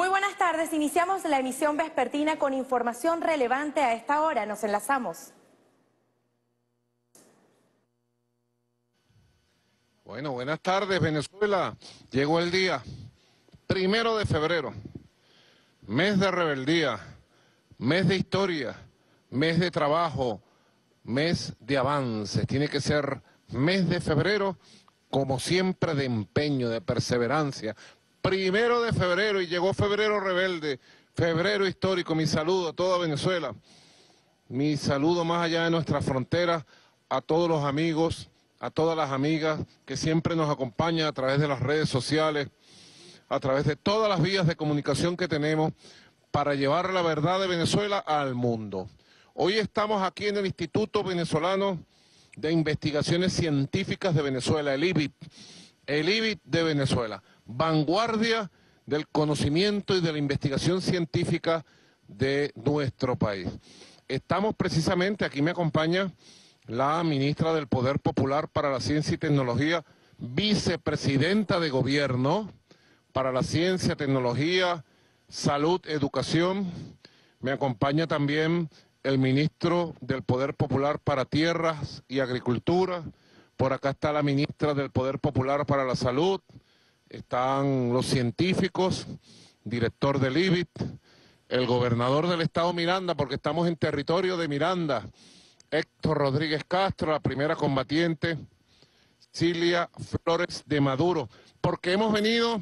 Muy buenas tardes, iniciamos la emisión vespertina con información relevante a esta hora. Nos enlazamos. Bueno, buenas tardes, Venezuela. Llegó el día, 1 de febrero, mes de rebeldía, mes de historia, mes de trabajo, mes de avances. Tiene que ser mes de febrero, como siempre, de empeño, de perseverancia. 1 de febrero, y llegó febrero rebelde, febrero histórico. Mi saludo a toda Venezuela, mi saludo más allá de nuestras fronteras, a todos los amigos, a todas las amigas que siempre nos acompañan a través de las redes sociales, a través de todas las vías de comunicación que tenemos para llevar la verdad de Venezuela al mundo. Hoy estamos aquí en el Instituto Venezolano de Investigaciones Científicas de Venezuela, el IBIT de Venezuela, vanguardia del conocimiento y de la investigación científica de nuestro país. Estamos precisamente, aquí me acompaña la ministra del Poder Popular para la Ciencia y Tecnología, vicepresidenta de Gobierno para la Ciencia, Tecnología, Salud, Educación. Me acompaña también el ministro del Poder Popular para Tierras y Agricultura. Por acá está la ministra del Poder Popular para la Salud. Están los científicos, director del IBIT, el gobernador del estado Miranda, porque estamos en territorio de Miranda, Héctor Rodríguez Castro, la primera combatiente, Cilia Flores de Maduro, porque hemos venido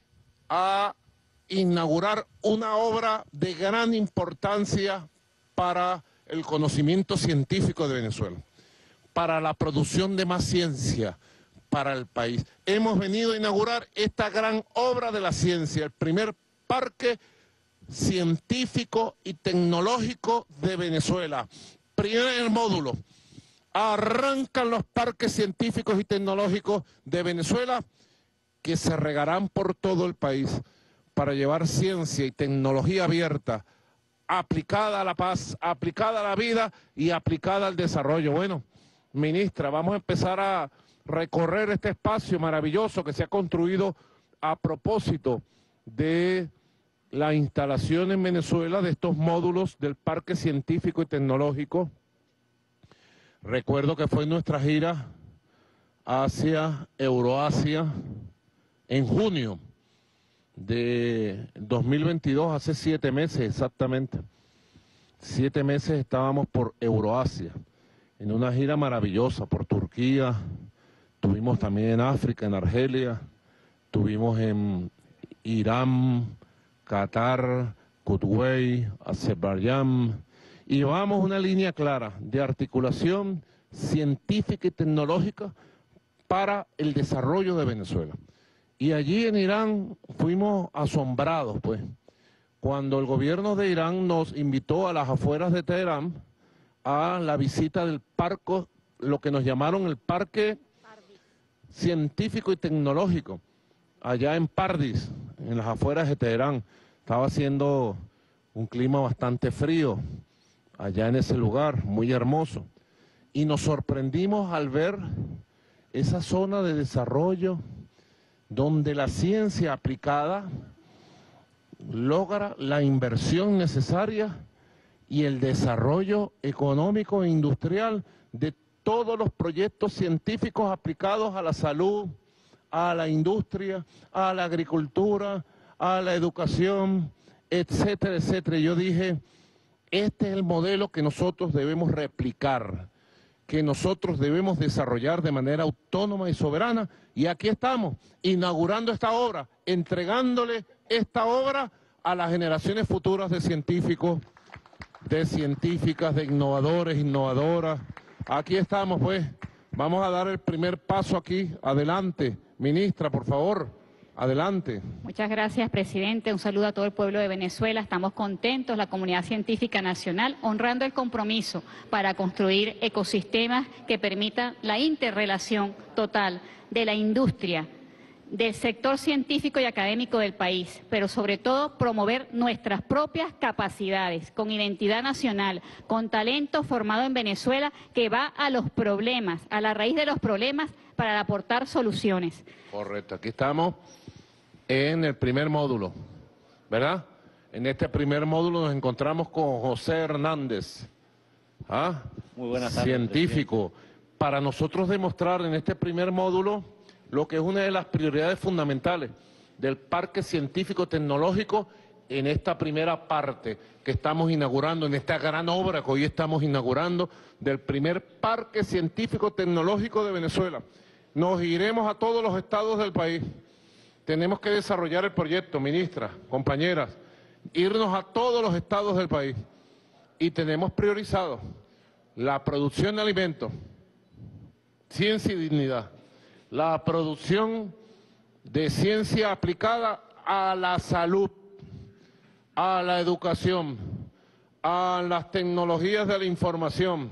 a inaugurar una obra de gran importancia para el conocimiento científico de Venezuela, para la producción de más ciencia para el país. Hemos venido a inaugurar esta gran obra de la ciencia, el primer parque científico y tecnológico de Venezuela. Primer módulo, arrancan los parques científicos y tecnológicos de Venezuela que se regarán por todo el país para llevar ciencia y tecnología abierta, aplicada a la paz, aplicada a la vida y aplicada al desarrollo. Bueno, ministra, vamos a empezar a recorrer este espacio maravilloso que se ha construido a propósito de la instalación en Venezuela de estos módulos del Parque Científico y Tecnológico. Recuerdo que fue nuestra gira hacia Euroasia en junio de 2022, hace 7 meses exactamente. 7 meses estábamos por Euroasia, en una gira maravillosa por Turquía, tuvimos también en África, en Argelia, tuvimos en Irán, Qatar, Kuwait, Azerbaiyán, y llevamos una línea clara de articulación científica y tecnológica para el desarrollo de Venezuela. Y allí en Irán fuimos asombrados, pues, cuando el gobierno de Irán nos invitó a las afueras de Teherán a la visita del parque, lo que nos llamaron el Parque Científico y Tecnológico, allá en Pardis, en las afueras de Teherán. Estaba haciendo un clima bastante frío allá en ese lugar, muy hermoso. Y nos sorprendimos al ver esa zona de desarrollo donde la ciencia aplicada logra la inversión necesaria y el desarrollo económico e industrial de todos los proyectos científicos aplicados a la salud, a la industria, a la agricultura, a la educación, etcétera, etcétera. Y yo dije, este es el modelo que nosotros debemos replicar, que nosotros debemos desarrollar de manera autónoma y soberana, y aquí estamos, inaugurando esta obra, entregándole esta obra a las generaciones futuras de científicos, de científicas, de innovadores, innovadoras. Aquí estamos, pues, vamos a dar el primer paso aquí. Adelante, ministra, por favor, adelante. Muchas gracias, presidente. Un saludo a todo el pueblo de Venezuela. Estamos contentos, la comunidad científica nacional, honrando el compromiso para construir ecosistemas que permitan la interrelación total de la industria, del sector científico y académico del país, pero sobre todo promover nuestras propias capacidades, con identidad nacional, con talento formado en Venezuela que va a los problemas, a la raíz de los problemas para aportar soluciones. Correcto, aquí estamos en el primer módulo ¿verdad? En este primer módulo nos encontramos con José Hernández, Muy buenas tardes, científico, presidente. para nosotros demostrar en este primer módulo lo que es una de las prioridades fundamentales del Parque Científico Tecnológico en esta primera parte que estamos inaugurando, en esta gran obra que hoy estamos inaugurando del primer Parque Científico Tecnológico de Venezuela. Nos iremos a todos los estados del país. Tenemos que desarrollar el proyecto, ministra, compañeras, irnos a todos los estados del país. Y tenemos priorizado la producción de alimentos, ciencia y dignidad, la producción de ciencia aplicada a la salud, a la educación, a las tecnologías de la información,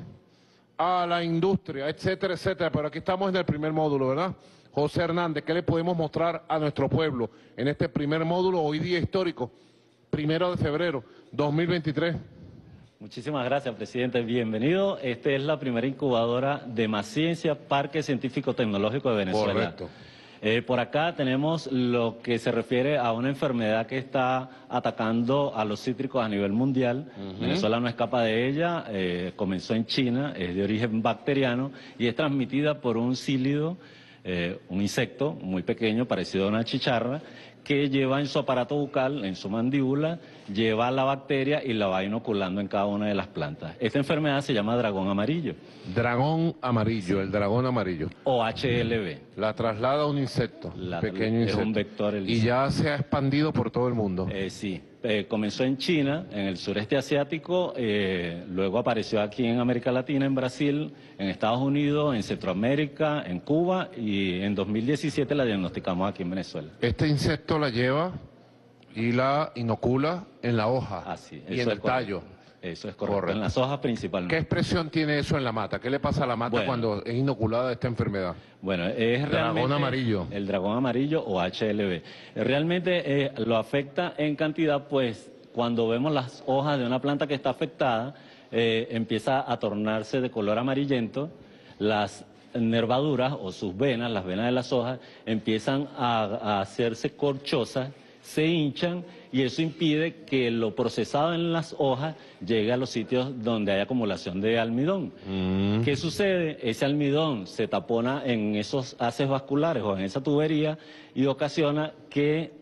a la industria, etcétera, etcétera. Pero aquí estamos en el primer módulo, ¿verdad? José Hernández, ¿qué le podemos mostrar a nuestro pueblo en este primer módulo, hoy día histórico, 1 de febrero 2023? Muchísimas gracias, presidente. Bienvenido. Esta es la primera incubadora de Más Ciencia, Parque Científico Tecnológico de Venezuela. Correcto. Por acá tenemos lo que se refiere a una enfermedad que está atacando a los cítricos a nivel mundial. Venezuela no escapa de ella, comenzó en China, es de origen bacteriano y es transmitida por un cílido, un insecto muy pequeño, parecido a una chicharra, que lleva en su aparato bucal, en su mandíbula, lleva la bacteria y la va inoculando en cada una de las plantas. Esta enfermedad se llama dragón amarillo. Dragón amarillo, sí. El dragón amarillo. O HLB. La traslada a un insecto, pequeño insecto. Es un vector. Y ya se ha expandido por todo el mundo. Sí. Comenzó en China, en el sureste asiático, luego apareció aquí en América Latina, en Brasil, en Estados Unidos, en Centroamérica, en Cuba y en 2017 la diagnosticamos aquí en Venezuela. Este insecto la lleva y la inocula en la hoja y en el tallo. Eso es correcto, en las hojas principalmente. ¿Qué expresión tiene eso en la mata? ¿Qué le pasa a la mata cuando es inoculada esta enfermedad? Bueno, es realmente dragón amarillo. El dragón amarillo o HLB. Realmente lo afecta en cantidad, pues cuando vemos las hojas de una planta que está afectada, empieza a tornarse de color amarillento, las nervaduras o sus venas, las venas de las hojas, empiezan a hacerse corchosas, se hinchan y eso impide que lo procesado en las hojas llegue a los sitios donde hay acumulación de almidón. ¿Qué sucede? Ese almidón se tapona en esos haces vasculares o en esa tubería y ocasiona que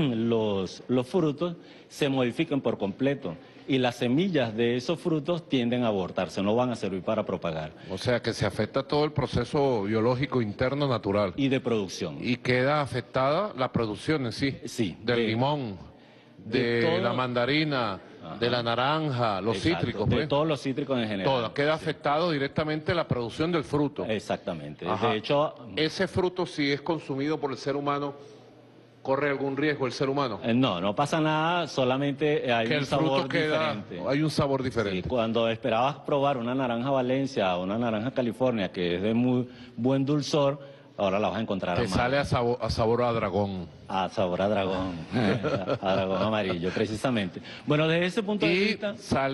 los frutos se modifiquen por completo y las semillas de esos frutos tienden a abortarse, no van a servir para propagar. O sea que se afecta todo el proceso biológico interno natural. Y de producción. Y queda afectada la producción en sí. Sí. Del limón, de la mandarina, de la naranja, los cítricos. De todos los cítricos en general. Todo, queda afectado directamente la producción del fruto. Exactamente. Ajá. De hecho, ese fruto, si es consumido por el ser humano, ¿corre algún riesgo el ser humano? No pasa nada, solamente hay un sabor diferente. Hay un sabor diferente. Sí, cuando esperabas probar una naranja Valencia o una naranja California, que es de muy buen dulzor, ahora la vas a encontrar Te sale a sabor a dragón. A sabor a dragón, a dragón amarillo, precisamente. Bueno, desde ese punto de vista...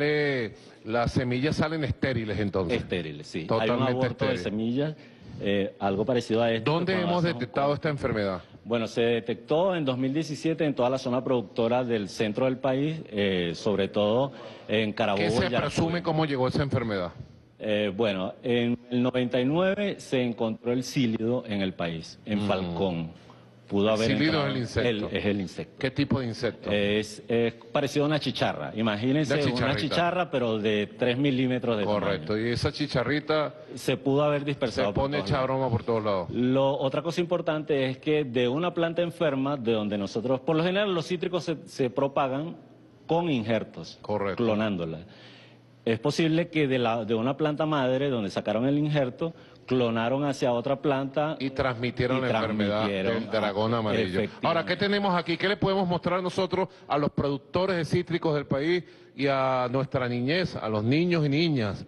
Las semillas salen estériles entonces. Estériles, sí. Totalmente hay un aborto estéril. de semillas, algo parecido a esto. ¿Dónde hemos detectado esta enfermedad? Bueno, se detectó en 2017 en toda la zona productora del centro del país, sobre todo en Carabobo. ¿Qué se presume cómo llegó esa enfermedad? Bueno, en el 99 se encontró el cílido en el país, en Falcón. Pudo haber el cílido es el insecto. Es el insecto. ¿Qué tipo de insecto? Es parecido a una chicharra. Imagínense una chicharra, pero de 3 milímetros de Correcto, tamaño. Y esa chicharrita se pudo haber dispersado. Se pone hecha broma por todos lados. Otra cosa importante es que de una planta enferma, de donde nosotros, por lo general los cítricos se propagan con injertos, correcto, clonándola. Es posible que de una planta madre, donde sacaron el injerto, clonaron hacia otra planta y transmitieron la enfermedad del dragón amarillo. Ahora, ¿qué tenemos aquí? ¿Qué le podemos mostrar nosotros a los productores de cítricos del país y a nuestra niñez, a los niños y niñas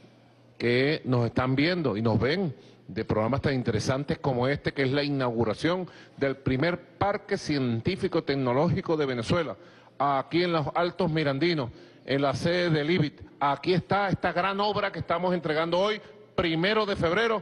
que nos están viendo y nos ven de programas tan interesantes como este, que es la inauguración del primer Parque Científico Tecnológico de Venezuela, aquí en los Altos Mirandinos, en la sede del IBIT? Aquí está esta gran obra que estamos entregando hoy, 1 de febrero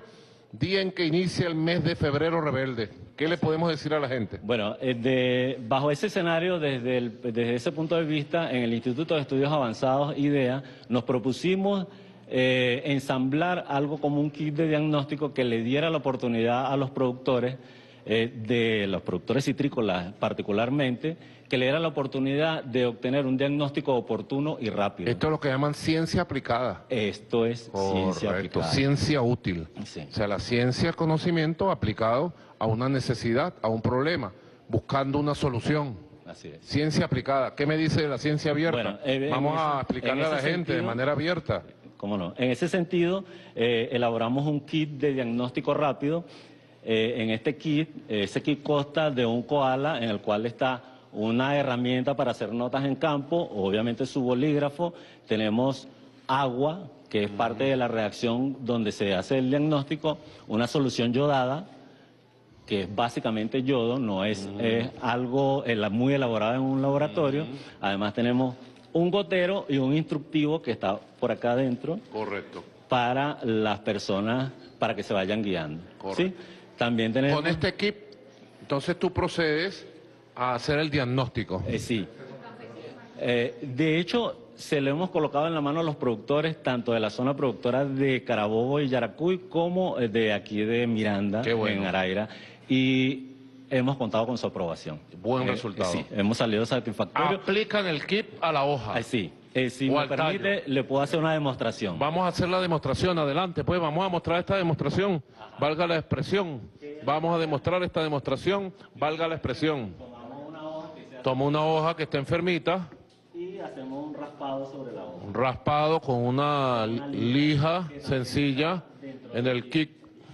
día en que inicia el mes de febrero rebelde. ¿Qué le podemos decir a la gente? Bueno, bajo ese escenario, desde ese punto de vista, en el Instituto de Estudios Avanzados, IDEA, nos propusimos ensamblar algo como un kit de diagnóstico que le diera la oportunidad a los productores, de los productores citrícolas particularmente, que le diera la oportunidad de obtener un diagnóstico oportuno y rápido. Esto es lo que llaman ciencia aplicada. Esto es ciencia Correcto, aplicada. ciencia útil. Sí. O sea, la ciencia, el conocimiento aplicado a una necesidad, a un problema, buscando una solución. Así es. Ciencia aplicada. ¿Qué me dice de la ciencia abierta? Bueno, Vamos a explicarle a la gente de sentido, manera abierta. ¿Cómo no? En ese sentido, elaboramos un kit de diagnóstico rápido. En este kit, ese kit consta de un koala en el cual está una herramienta para hacer notas en campo, obviamente su bolígrafo, tenemos agua, que es parte de la reacción donde se hace el diagnóstico, una solución yodada, que es básicamente yodo, no es algo muy elaborado en un laboratorio. Además tenemos un gotero y un instructivo que está por acá adentro. Correcto. Para las personas, para que se vayan guiando. Correcto. ¿Sí? También tenemos... Con este kit, entonces tú procedes a hacer el diagnóstico. Sí. De hecho, se lo hemos colocado en la mano a los productores, tanto de la zona productora de Carabobo y Yaracuy, como de aquí de Miranda, Qué bueno. en Araira. Y hemos contado con su aprobación. Buen resultado. Sí, hemos salido satisfactorios. Aplican el kit a la hoja. Sí. Si O me al permite, le puedo hacer una demostración. Vamos a hacer la demostración, adelante, pues vamos a mostrar esta demostración, valga la expresión. Vamos a demostrar esta demostración, valga la expresión. Toma una hoja que está enfermita. Y hacemos un raspado sobre la hoja. Un raspado con una lija sencilla en el kit.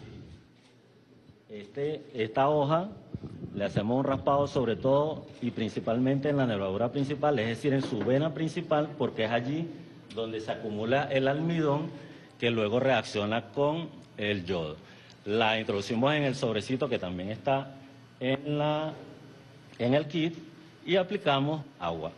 Esta hoja le hacemos un raspado sobre todo y principalmente en la nervadura principal, es decir, en su vena principal, porque es allí donde se acumula el almidón que luego reacciona con el yodo. La introducimos en el sobrecito que también está en el kit y aplicamos agua.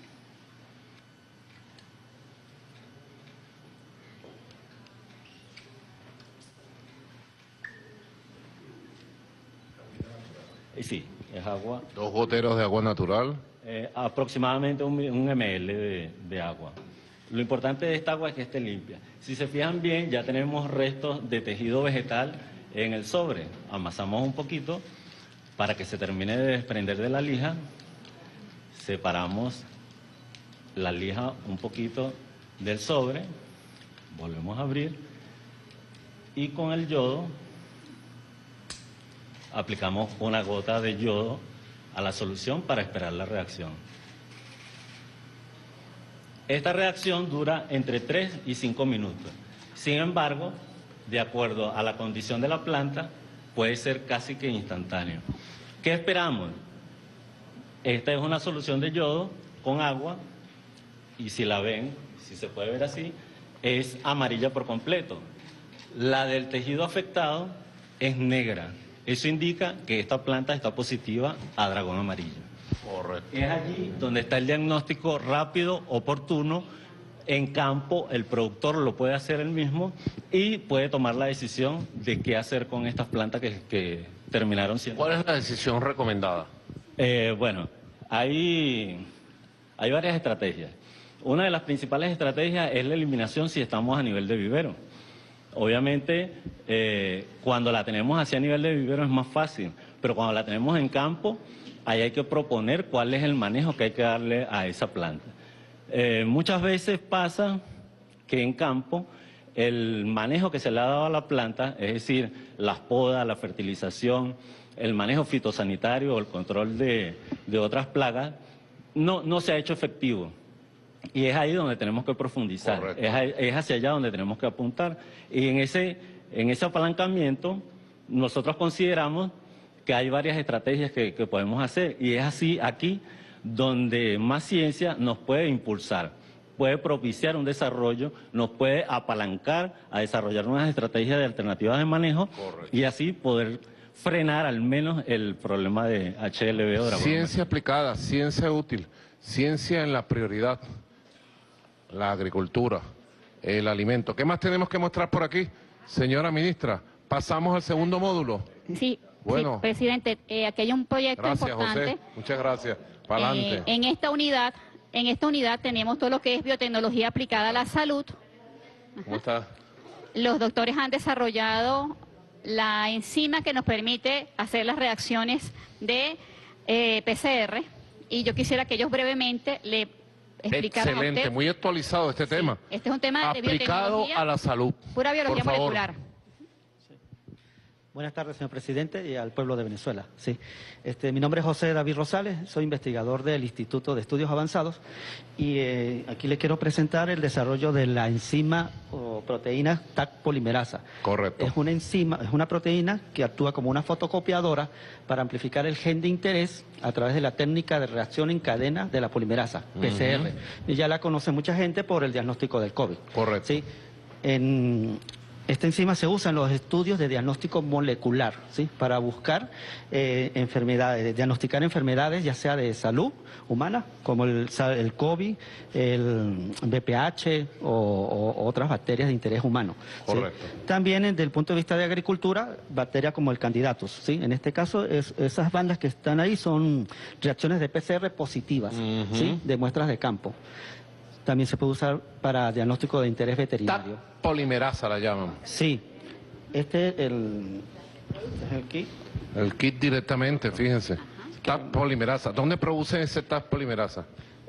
Sí, es agua. 2 goteros de agua natural. Aproximadamente un ml de agua. Lo importante de esta agua es que esté limpia. Si se fijan bien, ya tenemos restos de tejido vegetal en el sobre. Amasamos un poquito para que se termine de desprender de la lija. Separamos la lija un poquito del sobre. Volvemos a abrir. Y con el yodo aplicamos una gota de yodo a la solución para esperar la reacción. Esta reacción dura entre 3 y 5 minutos. Sin embargo, de acuerdo a la condición de la planta, puede ser casi que instantáneo. ¿Qué esperamos? Esta es una solución de yodo con agua y si la ven, si se puede ver así, es amarilla por completo. La del tejido afectado es negra. Eso indica que esta planta está positiva a dragón amarillo. Correcto. Es allí donde está el diagnóstico rápido, oportuno. En campo, el productor lo puede hacer él mismo y puede tomar la decisión de qué hacer con estas plantas que terminaron siendo. ¿Cuál es la decisión recomendada? Bueno, hay varias estrategias. Una de las principales estrategias es la eliminación si estamos a nivel de vivero. Obviamente, cuando la tenemos así a nivel de vivero es más fácil, pero cuando la tenemos en campo, ahí hay que proponer cuál es el manejo que hay que darle a esa planta. Muchas veces pasa que en campo el manejo que se le ha dado a la planta, es decir, las podas, la fertilización, el manejo fitosanitario o el control de otras plagas, no se ha hecho efectivo. Y es ahí donde tenemos que profundizar, es hacia allá donde tenemos que apuntar. Y en ese apalancamiento nosotros consideramos que hay varias estrategias que podemos hacer. Y es así aquí donde más ciencia nos puede impulsar, puede propiciar un desarrollo, nos puede apalancar a desarrollar unas estrategias de alternativas de manejo. Y así poder frenar al menos el problema de HLB o dragón. Ciencia aplicada, ciencia útil, ciencia en la prioridad. La agricultura, el alimento. ¿Qué más tenemos que mostrar por aquí, señora ministra? Pasamos al segundo módulo. Sí, Bueno. sí, presidente, aquí hay un proyecto Gracias, importante. José. Muchas gracias. Para adelante. En esta unidad tenemos todo lo que es biotecnología aplicada a la salud. ¿Cómo está? Los doctores han desarrollado la enzima que nos permite hacer las reacciones de PCR, y yo quisiera que ellos brevemente le explicaran a Excelente, usted. muy actualizado este tema. Este es un tema de aplicado biotecnología, a la salud. pura biología Por favor. molecular. Buenas tardes, señor presidente, y al pueblo de Venezuela. Sí. Mi nombre es José David Rosales, soy investigador del Instituto de Estudios Avanzados, y aquí le quiero presentar el desarrollo de la enzima o proteína TAC polimerasa. Correcto. Es una enzima, es una proteína que actúa como una fotocopiadora para amplificar el gen de interés a través de la técnica de reacción en cadena de la polimerasa, PCR. Y ya la conoce mucha gente por el diagnóstico del COVID. Correcto. ¿Sí? Esta enzima se usa en los estudios de diagnóstico molecular, ¿sí? Para buscar enfermedades, diagnosticar enfermedades ya sea de salud humana, como el COVID, el VPH o otras bacterias de interés humano. ¿Sí? Correcto. También desde el punto de vista de agricultura, bacterias como el Candidatus, ¿sí? En este caso, esas bandas que están ahí son reacciones de PCR positivas, ¿sí? De muestras de campo. También se puede usar para diagnóstico de interés veterinario. TAC polimerasa la llaman. Sí, este es el kit. El kit directamente, fíjense. TAC polimerasa. ¿Dónde producen ese TAC polimerasa?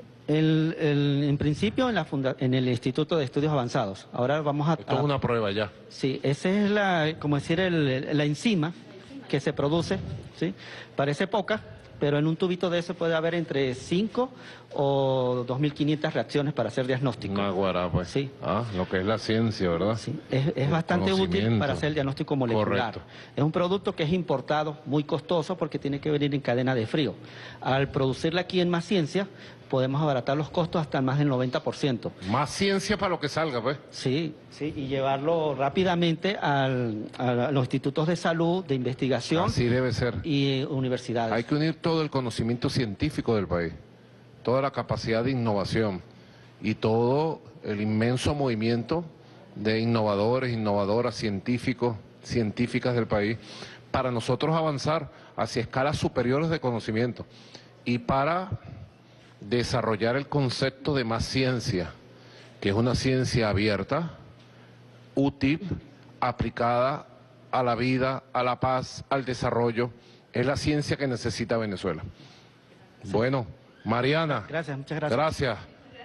En principio en el Instituto de Estudios Avanzados. Ahora vamos a... Esto es una prueba ya. Sí, esa es la enzima que se produce, ¿sí? Parece poca, pero en un tubito de ese puede haber entre 5 o 2.500 reacciones para hacer diagnóstico. Una guará, pues. Sí. Ah, lo que es la ciencia, ¿verdad? Sí, es bastante útil conocimiento. para hacer el diagnóstico molecular. Correcto. Es un producto que es importado, muy costoso, porque tiene que venir en cadena de frío. Al producirla aquí en Más Ciencia, podemos abaratar los costos hasta más del 90%. Más ciencia para lo que salga, pues. Sí, sí, y llevarlo rápidamente a los institutos de salud, de investigación Así debe ser. y universidades. Hay que unir todo el conocimiento científico del país, toda la capacidad de innovación y todo el inmenso movimiento de innovadores, innovadoras, científicos, científicas del país, para nosotros avanzar hacia escalas superiores de conocimiento y para desarrollar el concepto de más ciencia, que es una ciencia abierta, útil, aplicada a la vida, a la paz, al desarrollo. Es la ciencia que necesita Venezuela. Sí. Bueno, Mariana. Gracias, muchas gracias. Gracias.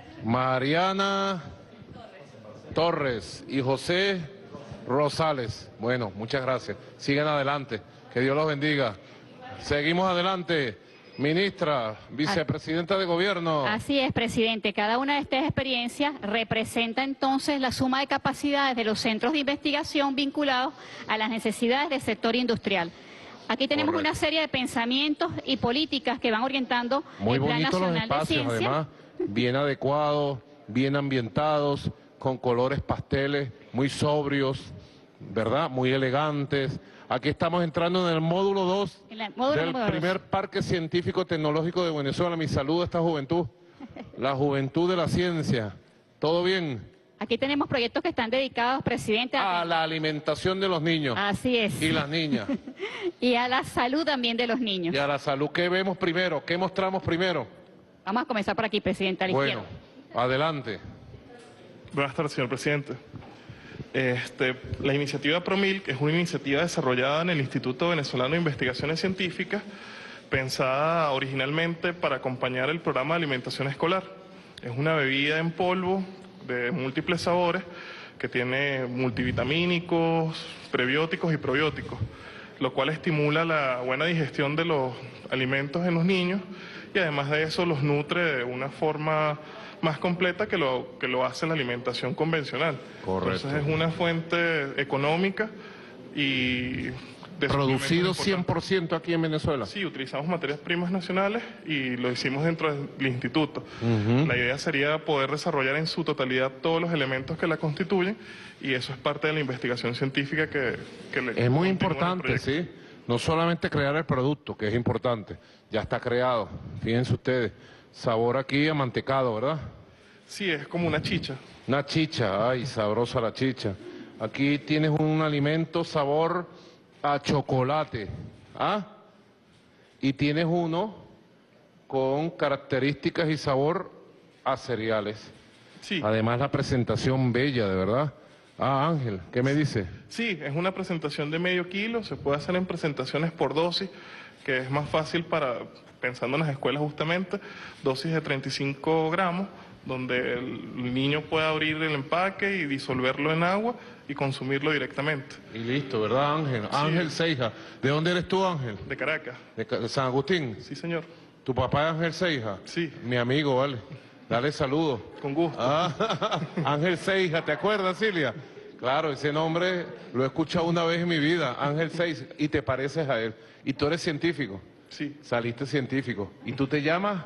Mariana Torres y José Rosales. Bueno, muchas gracias. Sigan adelante. Que Dios los bendiga. Seguimos adelante. Ministra, vicepresidenta de gobierno. Así es, presidente. Cada una de estas experiencias representa entonces la suma de capacidades de los centros de investigación vinculados a las necesidades del sector industrial. Aquí tenemos Correcto. Una serie de pensamientos y políticas que van orientando Muy el Plan bonitos los Nacional de espacios, Ciencia. además, bien adecuados, bien ambientados, con colores pasteles, muy sobrios, ¿verdad? Muy elegantes. Aquí estamos entrando en el módulo 2 del primer Parque Científico Tecnológico de Venezuela. Mi saludo a esta juventud, la juventud de la ciencia. ¿Todo bien? Aquí tenemos proyectos que están dedicados, presidente, A la alimentación de los niños. Así es. Y las niñas. Y a la salud también de los niños. Y a la salud. ¿Qué vemos primero? ¿Qué mostramos primero? Vamos a comenzar por aquí, presidente, a la Bueno, izquierda. adelante. Buenas tardes, señor presidente. La iniciativa PROMILK es una iniciativa desarrollada en el Instituto Venezolano de Investigaciones Científicas, pensada originalmente para acompañar el programa de alimentación escolar. Es una bebida en polvo de múltiples sabores que tiene multivitamínicos, prebióticos y probióticos, lo cual estimula la buena digestión de los alimentos en los niños y además de eso los nutre de una forma más completa que lo hace la alimentación convencional. Correcto. Entonces es una fuente económica y de Producido suplementos 100% aquí en Venezuela. Sí, utilizamos materias primas nacionales y lo hicimos dentro del instituto. La idea sería poder desarrollar en su totalidad todos los elementos que la constituyen y eso es parte de la investigación científica que le Es muy continúa en el importante, proyecto. ¿sí? No solamente crear el producto, que es importante, ya está creado. Fíjense ustedes, sabor aquí amantecado, ¿verdad? Sí, es como una chicha. Una chicha, ay, sabrosa la chicha. Aquí tienes un alimento sabor a chocolate, ¿ah? Y tienes uno con características y sabor a cereales. Sí. Además la presentación bella, de verdad. Ah, Ángel, ¿qué me dice? Sí, es una presentación de medio kilo, se puede hacer en presentaciones por dosis, que es más fácil para, pensando en las escuelas justamente, dosis de 35 gramos, donde el niño puede abrir el empaque y disolverlo en agua y consumirlo directamente. Y listo, ¿verdad, Ángel? Sí. Ángel Seija. ¿De dónde eres tú, Ángel? De Caracas. ¿De San Agustín? Sí, señor. ¿Tu papá es Ángel Seija? Sí. Mi amigo, vale. Dale saludos. Con gusto. Ah, Ángel Seija, ¿te acuerdas, Silvia? Claro, ese nombre lo he escuchado una vez en mi vida, Ángel Seija, y te pareces a él. ¿Y tú eres científico? Sí. Saliste científico. ¿Y tú te llamas?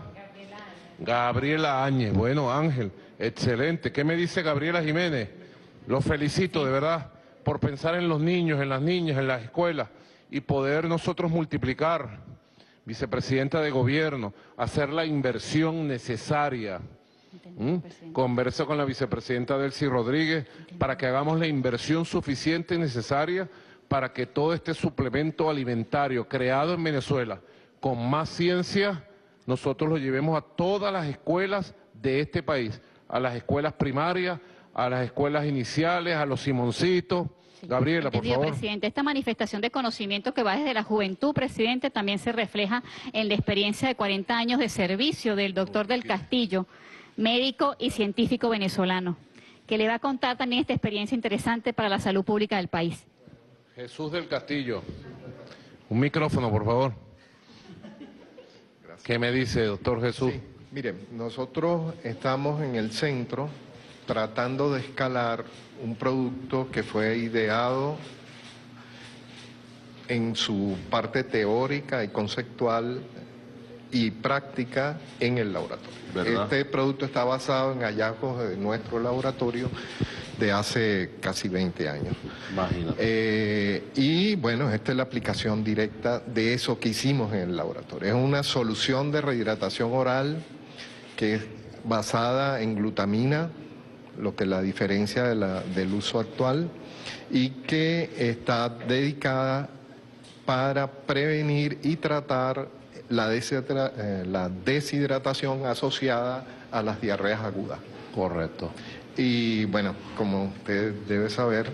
Gabriela Áñez. Bueno, Ángel, excelente. ¿Qué me dice Gabriela Jiménez? Los felicito, de verdad, por pensar en los niños, en las niñas, en las escuelas, y poder nosotros multiplicar, vicepresidenta de gobierno, hacer la inversión necesaria. Converso con la vicepresidenta Delcy Rodríguez para que hagamos la inversión suficiente y necesaria para que todo este suplemento alimentario creado en Venezuela con más ciencia, nosotros lo llevemos a todas las escuelas de este país, a las escuelas primarias, a las escuelas iniciales, a los Simoncitos. Gabriela, por favor. Presidente, esta manifestación de conocimiento que va desde la juventud, presidente, también se refleja en la experiencia de 40 años de servicio del doctor del Castillo, médico y científico venezolano, que le va a contar también esta experiencia interesante para la salud pública del país. Jesús del Castillo, un micrófono, por favor. Gracias. ¿Qué me dice, doctor Jesús? Sí, mire, nosotros estamos en el centro tratando de escalar un producto que fue ideado en su parte teórica y conceptual y práctica en el laboratorio. ¿Verdad? Este producto está basado en hallazgos de nuestro laboratorio de hace casi 20 años. Imagínate. Y bueno, esta es la aplicación directa de eso que hicimos en el laboratorio. Es una solución de rehidratación oral que es basada en glutamina, lo que es la diferencia del uso actual, y que está dedicada para prevenir y tratar la deshidratación asociada a las diarreas agudas. Correcto. Y bueno, como usted debe saber,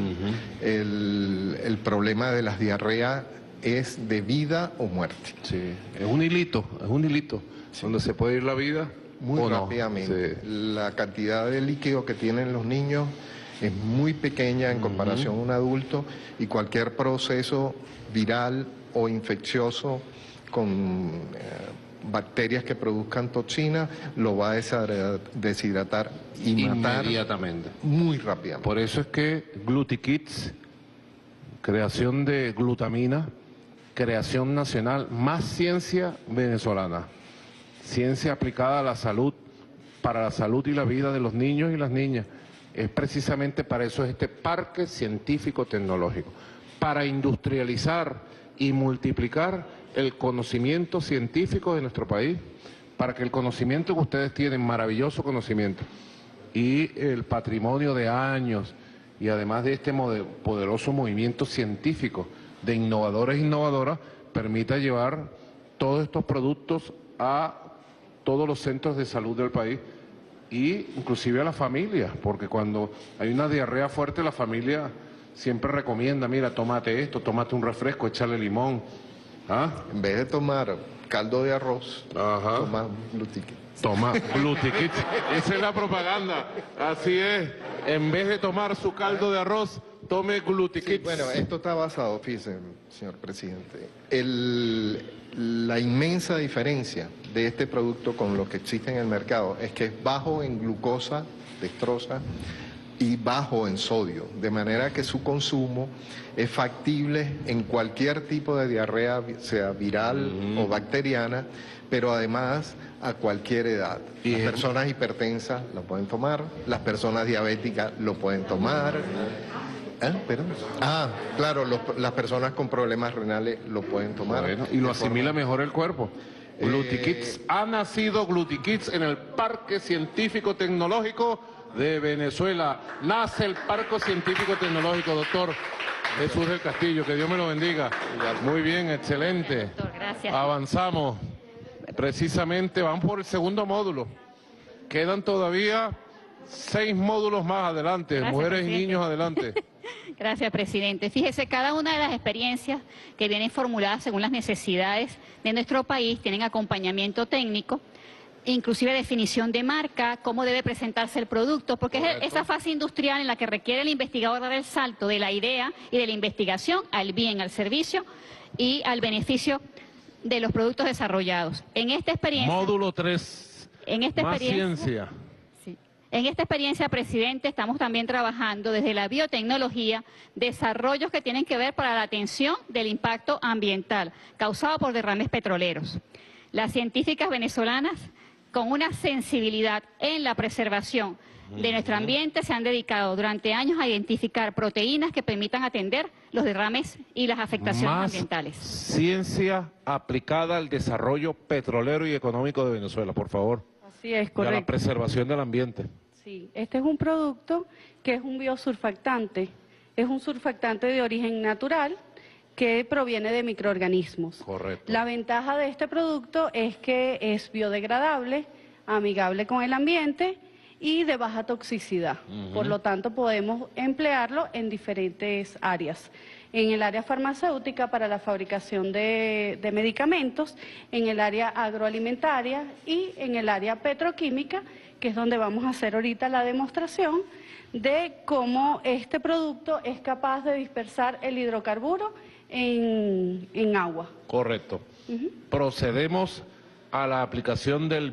el problema de las diarreas es de vida o muerte. Sí, es un hilito, sí, donde se puede ir la vida. Muy rápidamente. Sí. La cantidad de líquido que tienen los niños es muy pequeña en comparación a un adulto, y cualquier proceso viral o infeccioso con bacterias que produzcan toxinas lo va a deshidratar y matar inmediatamente, muy rápidamente. Por eso es que GlutiKits, creación de glutamina, creación nacional, más ciencia venezolana. Ciencia aplicada a la salud, para la salud y la vida de los niños y las niñas. Es precisamente para eso este parque científico tecnológico, para industrializar y multiplicar el conocimiento científico de nuestro país, para que el conocimiento que ustedes tienen, maravilloso conocimiento, y el patrimonio de años, y además de este poderoso movimiento científico de innovadores e innovadoras, permita llevar todos estos productos a todos los centros de salud del país, y inclusive a las familias, porque cuando hay una diarrea fuerte, la familia siempre recomienda, mira, tómate esto, tómate un refresco, échale limón. ¿Ah? En vez de tomar caldo de arroz, toma GlutiKits. Toma GlutiKits. Esa es la propaganda, así es. En vez de tomar su caldo de arroz, tome GlutiKits. Sí, bueno, esto está basado, fíjese, señor presidente, la inmensa diferencia de este producto con lo que existe en el mercado es que es bajo en glucosa, dextrosa, y bajo en sodio, de manera que su consumo es factible en cualquier tipo de diarrea, sea viral o bacteriana, pero además a cualquier edad. Las personas hipertensas lo pueden tomar, las personas diabéticas lo pueden tomar. Claro, las personas con problemas renales lo pueden tomar. Bueno, y lo asimila mejor el cuerpo. GlutiKits, ha nacido GlutiKits en el Parque Científico Tecnológico de Venezuela. Nace el Parque Científico Tecnológico, doctor Jesús del Castillo, que Dios me lo bendiga. Muy bien, excelente. Doctor, gracias. Avanzamos. Precisamente vamos por el segundo módulo. Quedan todavía 6 módulos más adelante. Gracias, Mujeres presidente. y niños adelante. Gracias, presidente. Fíjese, cada una de las experiencias que vienen formuladas según las necesidades de nuestro país tienen acompañamiento técnico, inclusive definición de marca, cómo debe presentarse el producto, porque Correcto. es esa fase industrial en la que requiere el investigador dar el salto de la idea y de la investigación al bien, al servicio y al beneficio de los productos desarrollados. En esta experiencia... Módulo 3. En esta Más experiencia... ciencia. Sí. En esta experiencia, presidente, estamos también trabajando desde la biotecnología, desarrollos que tienen que ver para la atención del impacto ambiental causado por derrames petroleros. Las científicas venezolanas, con una sensibilidad en la preservación de nuestro ambiente, se han dedicado durante años a identificar proteínas que permitan atender los derrames y las afectaciones Más ambientales. ciencia aplicada al desarrollo petrolero y económico de Venezuela, por favor. Así es, Y a la correcto. preservación del ambiente. Sí, este es un producto que es un biosurfactante. Es un surfactante de origen natural que proviene de microorganismos. Correcto. La ventaja de este producto es que es biodegradable, amigable con el ambiente y de baja toxicidad. Por lo tanto, podemos emplearlo en diferentes áreas. En el área farmacéutica para la fabricación de medicamentos, en el área agroalimentaria y en el área petroquímica, que es donde vamos a hacer ahorita la demostración de cómo este producto es capaz de dispersar el hidrocarburo en agua. Correcto. Procedemos a la aplicación del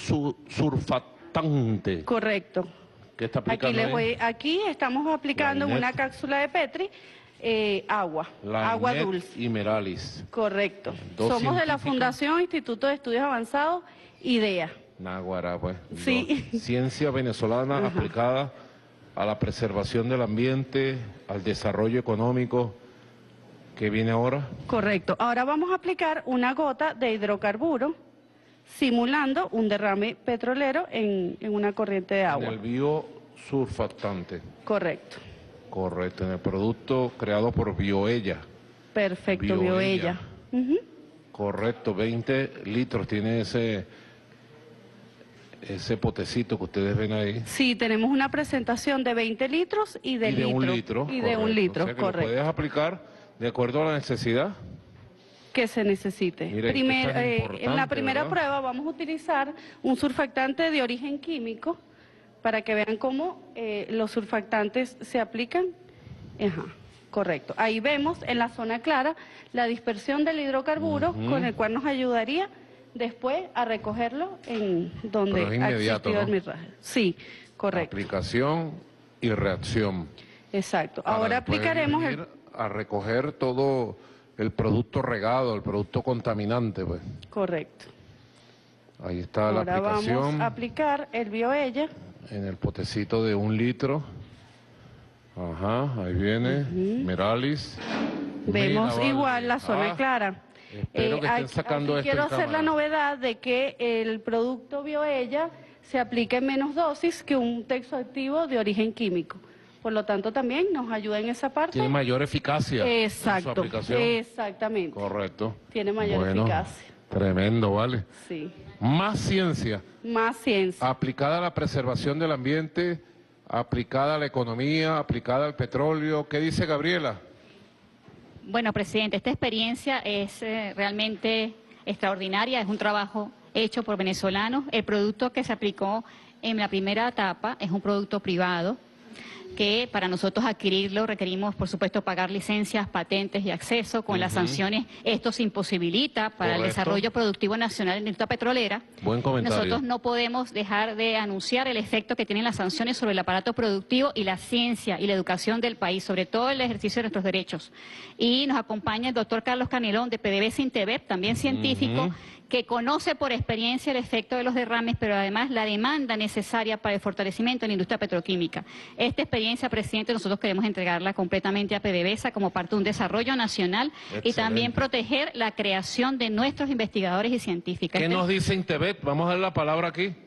biosurfactante. Correcto. ¿Qué está aplicando ahí? Aquí estamos aplicando en Lainet. una cápsula de Petri agua Lainet dulce. y Meralis. Correcto. Dos Somos de la científicas. Fundación Instituto de Estudios Avanzados, IDEA. Náguara, pues. Sí. Ciencia venezolana aplicada a la preservación del ambiente, al desarrollo económico. ¿Qué viene ahora? Correcto. Ahora vamos a aplicar una gota de hidrocarburo simulando un derrame petrolero en una corriente de En agua. el biosurfactante. Correcto. Correcto, en el producto creado por Bioella. Perfecto, Bioella. Bioella. Correcto, 20 litros tiene ese potecito que ustedes ven ahí. Sí, tenemos una presentación de 20 litros y de, Y de un litro. Y de un correcto. litro, O sea que lo correcto. puedes aplicar de acuerdo a la necesidad. Que se necesite. Mira, esto es tan importante, en la primera ¿verdad? prueba vamos a utilizar un surfactante de origen químico para que vean cómo los surfactantes se aplican. Ajá, correcto. Ahí vemos en la zona clara la dispersión del hidrocarburo con el cual nos ayudaría después a recogerlo en donde Pero es ha inmediato, existido ¿no? el mirraje. Sí, correcto. Aplicación y reacción. Exacto. Para Ahora después aplicaremos venir a recoger todo el producto regado, el producto contaminante, pues. Correcto. Ahí está la Ahora aplicación vamos a aplicar el Bioella. en el potecito de 1 litro. Ajá, ahí viene. Meralis. Vemos Mira, igual vale. la zona clara. Espero que estén sacando aquí esto quiero en hacer la cámara. novedad de que el producto Bioella se aplica en menos dosis que un texto activo de origen químico. Por lo tanto, también nos ayuda en esa parte. Tiene mayor eficacia en su Exacto, aplicación. exactamente. Correcto. Tiene mayor Bueno, eficacia. Tremendo, vale. Sí. Más ciencia Más ciencia. aplicada a la preservación del ambiente, aplicada a la economía, aplicada al petróleo. ¿Qué dice Gabriela? Bueno, presidente, esta experiencia es realmente extraordinaria, es un trabajo hecho por venezolanos. El producto que se aplicó en la primera etapa es un producto privado, que para nosotros adquirirlo requerimos, por supuesto, pagar licencias, patentes y acceso. Con las sanciones esto se imposibilita para el Correcto. desarrollo productivo nacional en la industria petrolera. Buen comentario. Nosotros no podemos dejar de anunciar el efecto que tienen las sanciones sobre el aparato productivo y la ciencia y la educación del país, sobre todo el ejercicio de nuestros derechos. Y nos acompaña el doctor Carlos Canelón de PDVSA Intevep, también científico, que conoce por experiencia el efecto de los derrames, pero además la demanda necesaria para el fortalecimiento de la industria petroquímica. Esta experiencia, presidente, nosotros queremos entregarla completamente a PDVSA como parte de un desarrollo nacional y también proteger la creación de nuestros investigadores y científicos. ¿Qué nos dice Intebet? Vamos a dar la palabra aquí.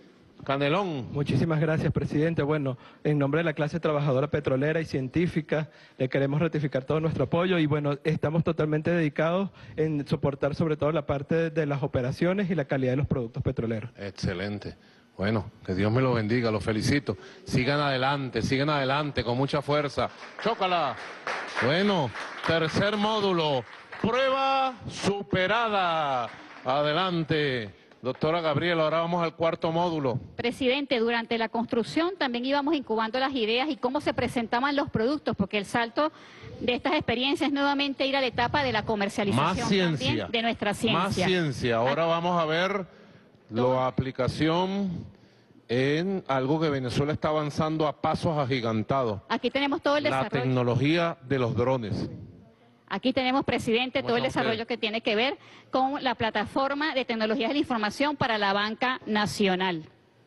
Canelón. Muchísimas gracias, presidente. Bueno, en nombre de la clase trabajadora petrolera y científica, le queremos ratificar todo nuestro apoyo y bueno, estamos totalmente dedicados en soportar sobre todo la parte de las operaciones y la calidad de los productos petroleros. Excelente. Bueno, que Dios me lo bendiga, los felicito. Sigan adelante, con mucha fuerza. ¡Chócala! Bueno, tercer módulo. Prueba superada. Adelante. Doctora Gabriela, ahora vamos al cuarto módulo. Presidente, durante la construcción también íbamos incubando las ideas y cómo se presentaban los productos, porque el salto de estas experiencias es nuevamente ir a la etapa de la comercialización Más ciencia. también de nuestra ciencia. Más ciencia. Ahora vamos a ver la aplicación en algo que Venezuela está avanzando a pasos agigantados. Aquí tenemos todo el La desarrollo. tecnología de los drones. Aquí tenemos, presidente, todo el están desarrollo que tiene que ver con la plataforma de tecnologías de la información para la banca nacional.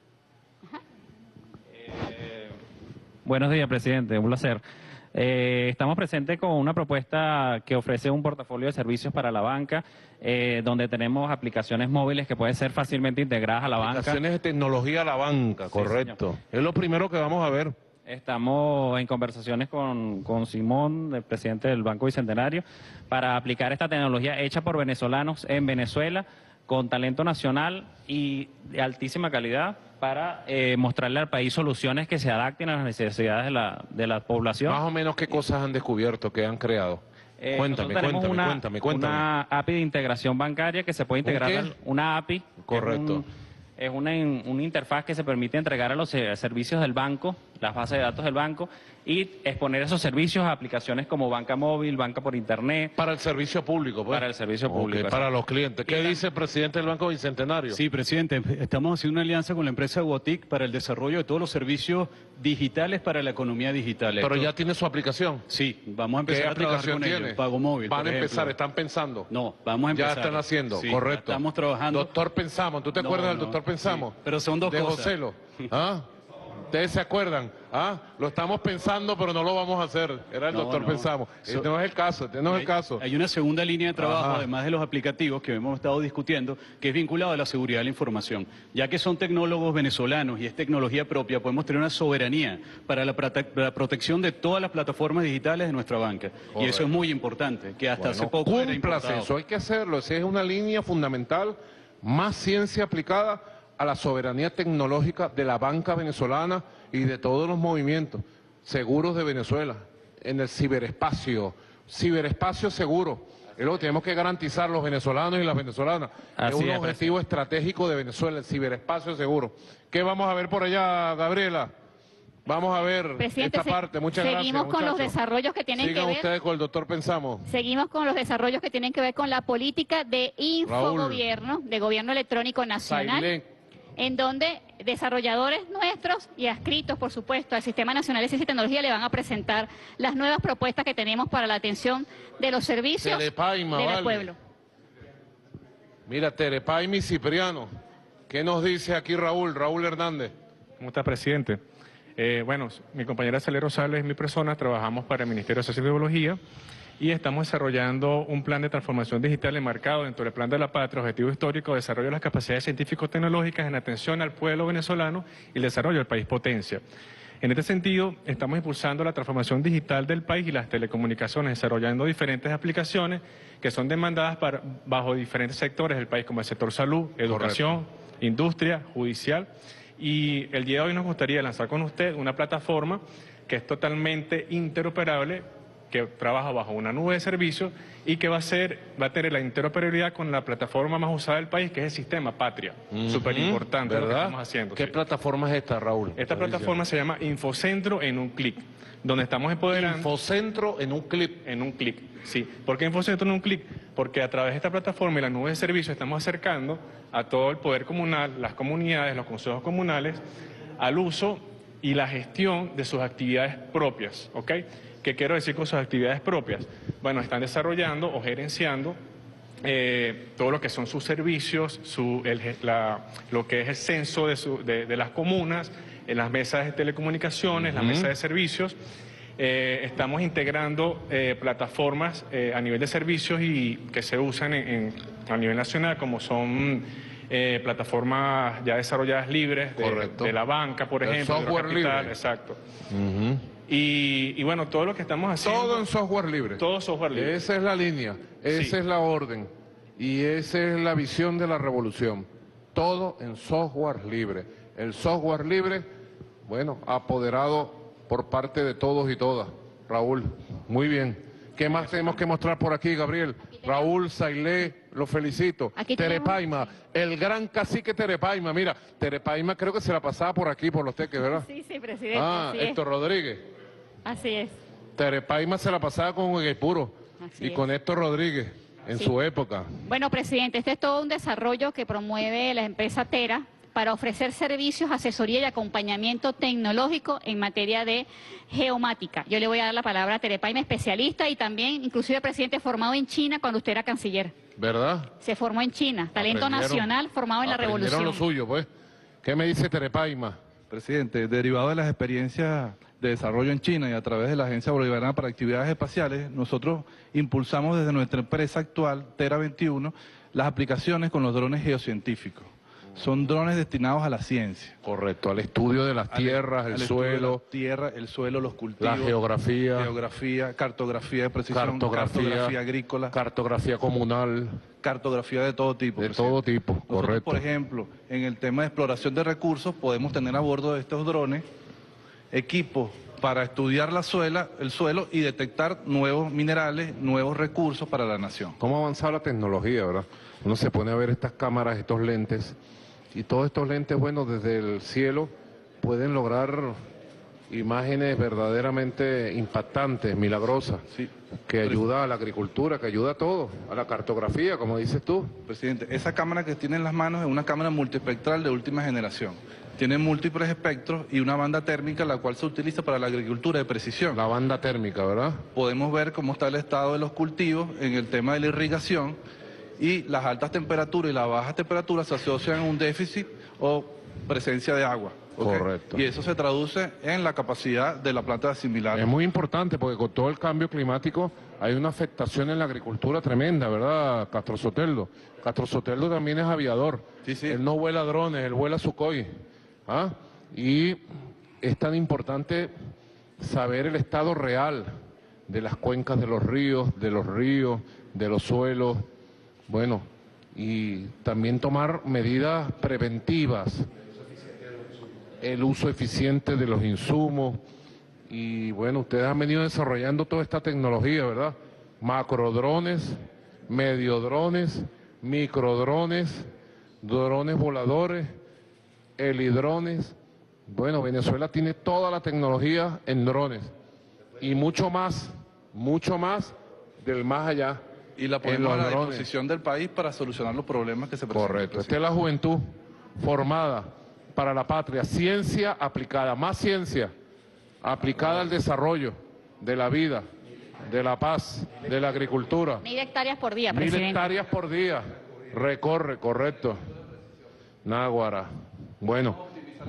Buenos días, presidente, un placer. Estamos presentes con una propuesta que ofrece un portafolio de servicios para la banca, donde tenemos aplicaciones móviles que pueden ser fácilmente integradas a la banca. Aplicaciones de tecnología a la banca, correcto. Señor. Es lo primero que vamos a ver. Estamos en conversaciones con Simón, el presidente del Banco Bicentenario, para aplicar esta tecnología hecha por venezolanos en Venezuela, con talento nacional y de altísima calidad, para mostrarle al país soluciones que se adapten a las necesidades de la población. Más o menos qué cosas han descubierto, qué han creado. Nosotros tenemos una API de integración bancaria que se puede integrar, una API. Correcto. Es una interfaz que se permite entregar a los servicios del banco, las bases de datos del banco, y exponer esos servicios a aplicaciones como banca móvil, banca por internet. Para el servicio público, pues. Para el servicio público. Para los clientes. ¿Qué dice el presidente del Banco Bicentenario? Sí, presidente, estamos haciendo una alianza con la empresa Guatic para el desarrollo de todos los servicios digitales para la economía digital. Pero ya tiene su aplicación. Sí, vamos a empezar ¿Qué a trabajar aplicación con tiene? ellos. Pago móvil, Van por a ejemplo. empezar, están pensando. No, vamos a empezar. Ya están haciendo, Sí, correcto. Estamos trabajando. Doctor Pensamos, ¿tú te acuerdas del doctor Pensamos? Sí, pero son dos de cosas. Joselo. ¿Ah? ¿Ustedes se acuerdan? ¿Ah? Lo estamos pensando, pero no lo vamos a hacer. Era el doctor Pensamos. Este no es el caso, el caso. Hay una segunda línea de trabajo, Ajá. además de los aplicativos que hemos estado discutiendo, que es vinculado a la seguridad de la información. Ya que son tecnólogos venezolanos y es tecnología propia, podemos tener una soberanía para la protección de todas las plataformas digitales de nuestra banca. Correcto. Y eso es muy importante, que hasta hace poco era Cúmplase importado. eso, hay que hacerlo. Esa es una línea fundamental, más ciencia aplicada a la soberanía tecnológica de la banca venezolana y de todos los movimientos seguros de Venezuela, en el ciberespacio seguro. Es lo que tenemos que garantizar los venezolanos y las venezolanas. Así es un es, objetivo estratégico de Venezuela, el ciberespacio seguro. ¿Qué vamos a ver por allá, Gabriela? Vamos a ver Presidente, esta parte. Muchas gracias, seguimos con los muchachos. desarrollos que tienen Sigan que ver. ustedes con el doctor Pensamos. Seguimos con los desarrollos que tienen que ver con la política de infogobierno, de gobierno electrónico nacional, Sailén. en donde desarrolladores nuestros y adscritos, por supuesto, al Sistema Nacional de Ciencia y Tecnología le van a presentar las nuevas propuestas que tenemos para la atención de los servicios Telepaima, del vale. pueblo. Mira, Telepaima y Cipriano. ¿Qué nos dice aquí Raúl Hernández? ¿Cómo está, presidente? Bueno, mi compañera Salero Rosales y mi persona trabajamos para el Ministerio de Ciencia y Tecnología y estamos desarrollando un plan de transformación digital enmarcado dentro del Plan de la Patria, Objetivo Histórico, Desarrollo de las Capacidades Científico-Tecnológicas en atención al pueblo venezolano y el desarrollo del país potencia. En este sentido, estamos impulsando la transformación digital del país y las telecomunicaciones, desarrollando diferentes aplicaciones que son demandadas bajo diferentes sectores del país, como el sector salud, educación, industria, judicial. Y el día de hoy nos gustaría lanzar con usted una plataforma que es totalmente interoperable, que trabaja bajo una nube de servicios y que va a tener la interoperabilidad con la plataforma más usada del país, que es el sistema Patria. Súper importante lo que ¿verdad? estamos haciendo. ¿Qué plataforma es esta, Raúl? Esta plataforma se llama Infocentro en un clic, donde estamos empoderando... Infocentro en un clic. En un clic, sí. ¿Por qué Infocentro en un clic? Porque a través de esta plataforma y la nube de servicios estamos acercando a todo el poder comunal, las comunidades, los consejos comunales, al uso y la gestión de sus actividades propias, ¿ok? ¿Qué quiero decir con sus actividades propias? Bueno, están desarrollando o gerenciando todo lo que son sus servicios, lo que es el censo de las comunas, en las mesas de telecomunicaciones, las mesas de servicios. Estamos integrando plataformas a nivel de servicios y que se usan a nivel nacional, como son plataformas ya desarrolladas libres de la banca, por ejemplo. El software libre. Exacto. Y bueno, todo lo que estamos haciendo... Todo en software libre. Todo software libre. Esa es la línea, esa es la orden y esa es la visión de la revolución. Todo en software libre. El software libre, bueno, apoderado por parte de todos y todas. Raúl, muy bien. ¿Qué más tenemos que mostrar por aquí, Gabriel? Raúl, Sailé, lo felicito. Terepaima, el gran cacique Terepaima. Mira, Terepaima creo que se la pasaba por aquí, por los teques, ¿verdad? Sí, presidente. Héctor Rodríguez. Así es. Terepaima se la pasaba con Eguepuro y con Héctor Rodríguez en su época. Bueno, presidente, este es todo un desarrollo que promueve la empresa Tera para ofrecer servicios, asesoría y acompañamiento tecnológico en materia de geomática. Yo le voy a dar la palabra a Terepaima, especialista y también, inclusive, presidente, formado en China cuando usted era canciller. ¿Verdad? Se formó en China, talento nacional formado en la revolución. Lo suyo, pues. ¿Qué me dice Terepaima? Presidente, derivado de las experiencias de desarrollo en China y a través de la Agencia Bolivariana para Actividades Espaciales, nosotros impulsamos desde nuestra empresa actual, Tera 21, las aplicaciones con los drones geocientíficos. Son drones destinados a la ciencia. Correcto, al estudio de las tierras, el suelo. El suelo, los cultivos. La geografía. Geografía, cartografía de precisión, cartografía agrícola. Cartografía comunal. Cartografía de todo tipo. De todo tipo, nosotros, correcto. Por ejemplo, en el tema de exploración de recursos, podemos tener a bordo de estos drones equipos para estudiar el suelo y detectar nuevos minerales, nuevos recursos para la nación. ¿Cómo ha avanzado la tecnología, verdad? Uno se pone a ver estas cámaras, estos lentes, y todos estos lentes, bueno, desde el cielo pueden lograr imágenes verdaderamente impactantes, milagrosas, que ayuda a la agricultura, que ayuda a todo, a la cartografía, como dices tú. Presidente, esa cámara que tiene en las manos es una cámara multiespectral de última generación. Tiene múltiples espectros y una banda térmica la cual se utiliza para la agricultura de precisión. La banda térmica, ¿verdad? Podemos ver cómo está el estado de los cultivos en el tema de la irrigación y las altas temperaturas y las bajas temperaturas se asocian a un déficit o presencia de agua. ¿Okay? Correcto. Y eso se traduce en la capacidad de la planta de asimilar. Es muy importante porque con todo el cambio climático hay una afectación en la agricultura tremenda, ¿verdad, Castro Soteldo? Castro Soteldo también es aviador. Él no vuela drones, él vuela Sukhoi. Y es tan importante saber el estado real de las cuencas de los ríos, de los suelos, bueno, y también tomar medidas preventivas, el uso eficiente de los insumos, y bueno, ustedes han venido desarrollando toda esta tecnología, ¿verdad? Macrodrones, mediodrones, microdrones, drones voladores, helidrones. Bueno, Venezuela tiene toda la tecnología en drones y mucho más del más allá. Y la ponemos a la disposición del país para solucionar los problemas que se presentan. Correcto. Esta es la juventud formada para la patria, ciencia aplicada, más ciencia aplicada al desarrollo de la vida, de la paz, de la agricultura. 1000 hectáreas por día, 1000 presidente. hectáreas por día. Recorre, correcto. Náguara. Bueno.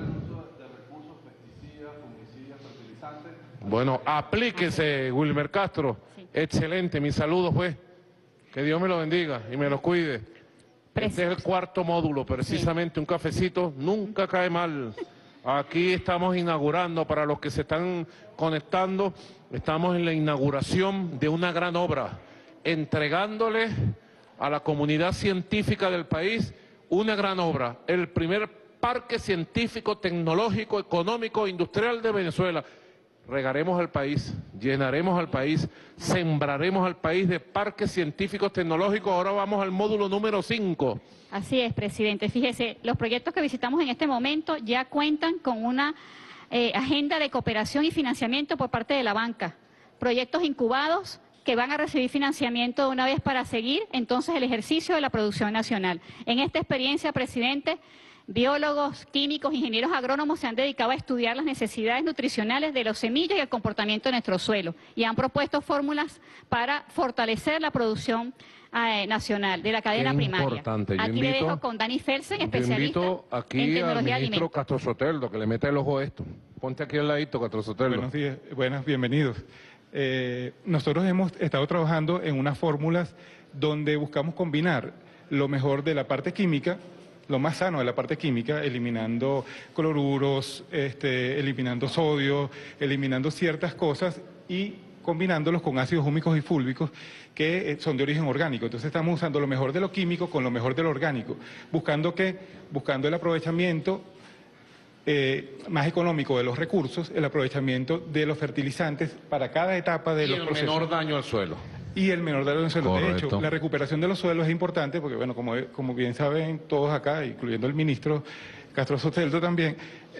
Bueno, aplíquese, Wilmer Castro. Excelente, mis saludos, pues. Que Dios me lo bendiga y me los cuide. Este es el cuarto módulo, precisamente, un cafecito nunca cae mal. Aquí estamos inaugurando, para los que se están conectando, estamos en la inauguración de una gran obra, entregándole a la comunidad científica del país una gran obra, el primer parque científico, tecnológico, económico, industrial de Venezuela. Regaremos al país, llenaremos al país, sembraremos al país de parques científicos tecnológicos. Ahora vamos al módulo número 5. Así es, presidente. Fíjese, los proyectos que visitamos en este momento ya cuentan con una agenda de cooperación y financiamiento por parte de la banca. Proyectos incubados que van a recibir financiamiento de una vez para seguir entonces el ejercicio de la producción nacional. En esta experiencia, presidente, biólogos, químicos, ingenieros agrónomos se han dedicado a estudiar las necesidades nutricionales de los semillas y el comportamiento de nuestro suelo y han propuesto fórmulas para fortalecer la producción nacional de la cadena primaria. Importante. Aquí le dejo con Dani Felsen, especialista invito aquí en tecnología al de ministro alimentos. Castro Soteldo, que le meta el ojo a esto. Ponte aquí al ladito, Castro Soteldo. Buenos días, bienvenidos. Nosotros hemos estado trabajando en unas fórmulas donde buscamos combinar lo mejor de la parte química lo más sano de la parte química, eliminando cloruros, eliminando sodio, eliminando ciertas cosas y combinándolos con ácidos húmicos y fúlvicos que son de origen orgánico. Entonces estamos usando lo mejor de lo químico con lo mejor de lo orgánico, buscando el aprovechamiento más económico de los recursos, el aprovechamiento de los fertilizantes para cada etapa de los procesos. Y el menor daño al suelo. Y el menor daño al suelo. Correcto. De hecho, la recuperación de los suelos es importante porque, bueno, como bien saben todos acá, incluyendo el ministro Castro Soteldo también,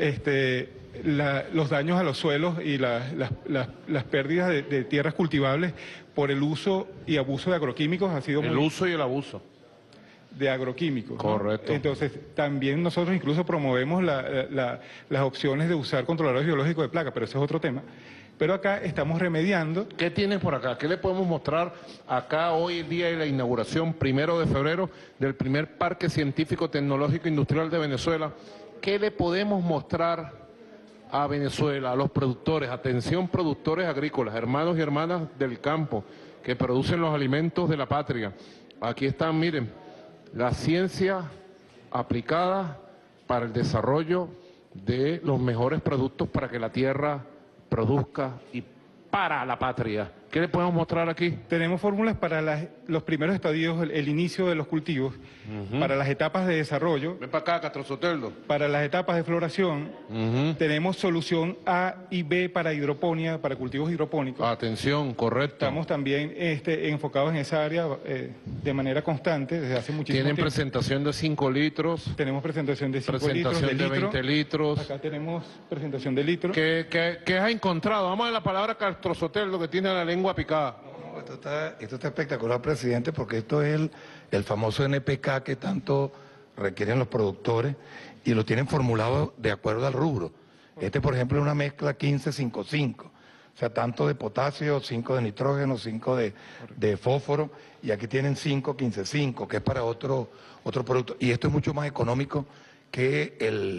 los daños a los suelos y las pérdidas de tierras cultivables por el uso y abuso de agroquímicos ha sido El uso y el abuso. De agroquímicos. Correcto. ¿No? Entonces, también nosotros incluso promovemos las opciones de usar controladores biológicos de plaga, pero ese es otro tema. Pero acá estamos remediando. ¿Qué tienes por acá? ¿Qué le podemos mostrar acá hoy, el día de la inauguración, 1 de febrero, del primer Parque Científico Tecnológico Industrial de Venezuela? ¿Qué le podemos mostrar a Venezuela, a los productores? Atención, productores agrícolas, hermanos y hermanas del campo, que producen los alimentos de la patria. Aquí están, miren, la ciencia aplicada para el desarrollo de los mejores productos para que la tierra produzca y para la patria. ¿Qué le podemos mostrar aquí? Tenemos fórmulas para los primeros estadios, el inicio de los cultivos, para las etapas de desarrollo. Ven para acá, Castro Soteldo. Para las etapas de floración. Tenemos solución A y B para hidroponía, para cultivos hidropónicos. Atención, correcto. Estamos también enfocados en esa área de manera constante desde hace muchísimo tiempo. ¿Tienen presentación de 5 litros? Tenemos presentación de 5 litros, presentación de 20 litros. Acá tenemos presentación de litros. ¿Qué has encontrado? Vamos a la palabra Castro Soteldo, que tiene la lengua picada. No, esto está espectacular, presidente, porque esto es el famoso NPK que tanto requieren los productores y lo tienen formulado de acuerdo al rubro. Por ejemplo, es una mezcla 15-5-5, o sea, tanto de potasio, 5 de nitrógeno, 5 de fósforo, y aquí tienen 5-15-5, que es para otro producto. Y esto es mucho más económico que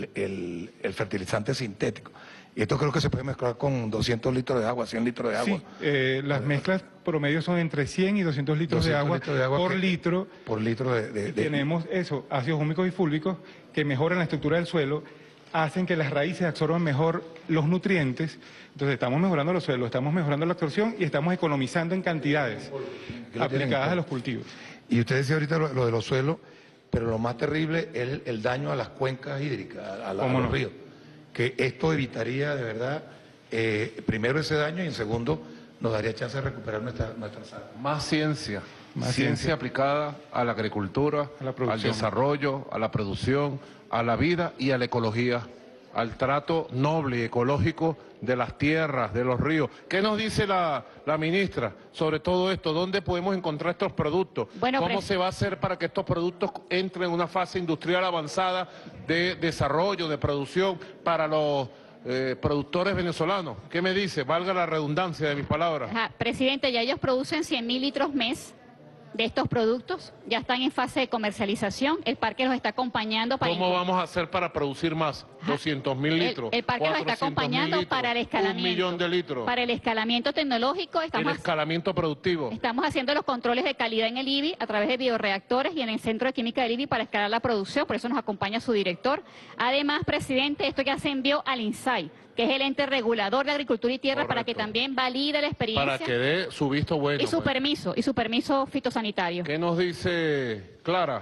el fertilizante sintético. Y esto creo que se puede mezclar con 200 litros de agua, 100 litros de agua. Sí, las mezclas promedio son entre 100 y 200 litros de agua por litro. Por litro Tenemos eso, ácidos húmicos y fúlvicos, que mejoran la estructura del suelo, hacen que las raíces absorban mejor los nutrientes. Entonces estamos mejorando los suelos, estamos mejorando la absorción y estamos economizando en cantidades aplicadas a los cultivos. Y usted decía ahorita lo de los suelos, pero lo más terrible es el daño a las cuencas hídricas, a los ríos. Que esto evitaría de verdad, primero ese daño y en segundo nos daría chance de recuperar nuestras aguas. Más ciencia. Ciencia aplicada a la agricultura, al desarrollo, a la producción, a la vida y a la ecología, al trato noble y ecológico de las tierras, de los ríos. ¿Qué nos dice la ministra sobre todo esto? ¿Dónde podemos encontrar estos productos? Bueno, ¿Cómo se va a hacer para que estos productos entren en una fase industrial avanzada de desarrollo, de producción para los productores venezolanos? ¿Qué me dice? Valga la redundancia de mis palabras. Presidente, ya ellos producen 100.000 litros mes de estos productos, ya están en fase de comercialización, el parque los está acompañando para... ¿Cómo vamos a hacer para producir más? 200.000 litros. El parque los está acompañando litros, para el escalamiento. 1 millón de litros. Para el escalamiento tecnológico. El escalamiento productivo. Estamos haciendo los controles de calidad en el IBI a través de bioreactores y en el Centro de Química del IBI para escalar la producción, por eso nos acompaña su director. Además, presidente, esto ya se envió al INSAI, que es el ente regulador de agricultura y tierra, para que también valide la experiencia. Para que dé su visto bueno. Y su permiso fitosanitario. ¿Qué nos dice Clara?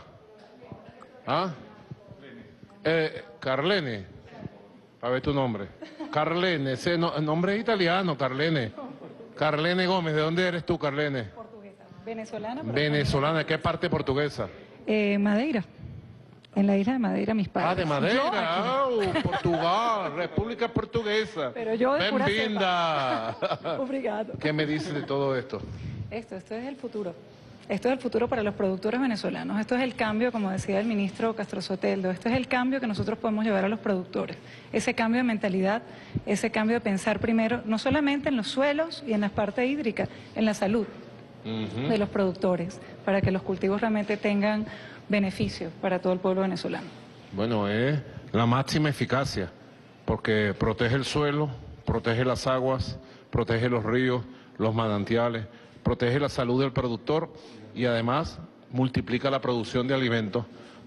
¿Ah? Carlene. A ver tu nombre. Carlene, ese nombre es italiano, Carlene. Carlene Gómez, ¿de dónde eres tú, Carlene? Portuguesa. Venezolana. Venezolana, ¿de qué parte portuguesa? Madeira. En la isla de Madeira, mis padres. Ah, de Madeira, Portugal, República Portuguesa. Pero yo de pura Bem-vinda. Obrigado. ¿Qué me dices de todo esto? Esto es el futuro. Esto es el futuro para los productores venezolanos. Esto es el cambio, como decía el ministro Castro Soteldo, esto es el cambio que nosotros podemos llevar a los productores. Ese cambio de mentalidad, ese cambio de pensar primero, no solamente en los suelos y en la parte hídrica, en la salud de los productores, para que los cultivos realmente tengan beneficios para todo el pueblo venezolano. Bueno, es la máxima eficacia, porque protege el suelo, protege las aguas, protege los ríos, los manantiales, protege la salud del productor y además multiplica la producción de alimentos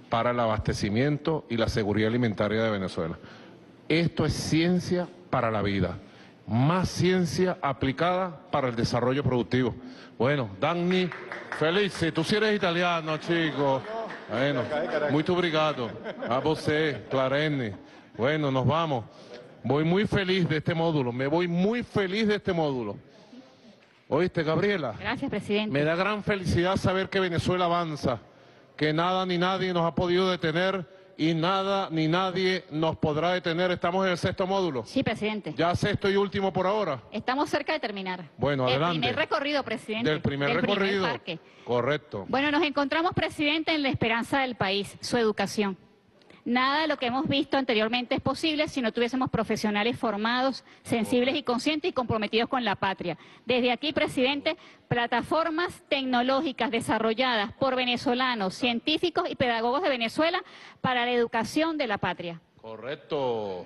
para el abastecimiento y la seguridad alimentaria de Venezuela. Esto es ciencia para la vida, más ciencia aplicada para el desarrollo productivo. Bueno, Danny, felice, tú sí eres italiano, chico. Bueno, muito obrigado. A você, Clarene. Bueno, nos vamos. Voy muy feliz de este módulo, me voy muy feliz de este módulo. ¿Oíste, Gabriela? Gracias, presidente. Me da gran felicidad saber que Venezuela avanza, que nada ni nadie nos ha podido detener y nada ni nadie nos podrá detener. ¿Estamos en el 6º módulo? Sí, presidente. ¿Ya 6º y último por ahora? Estamos cerca de terminar. Bueno, adelante. El primer recorrido, presidente. Del primer recorrido. parque. Correcto. Bueno, nos encontramos, presidente, en la esperanza del país, su educación. Nada de lo que hemos visto anteriormente es posible si no tuviésemos profesionales formados, sensibles y conscientes y comprometidos con la patria. Desde aquí, presidente, plataformas tecnológicas desarrolladas por venezolanos, científicos y pedagogos de Venezuela para la educación de la patria. Correcto.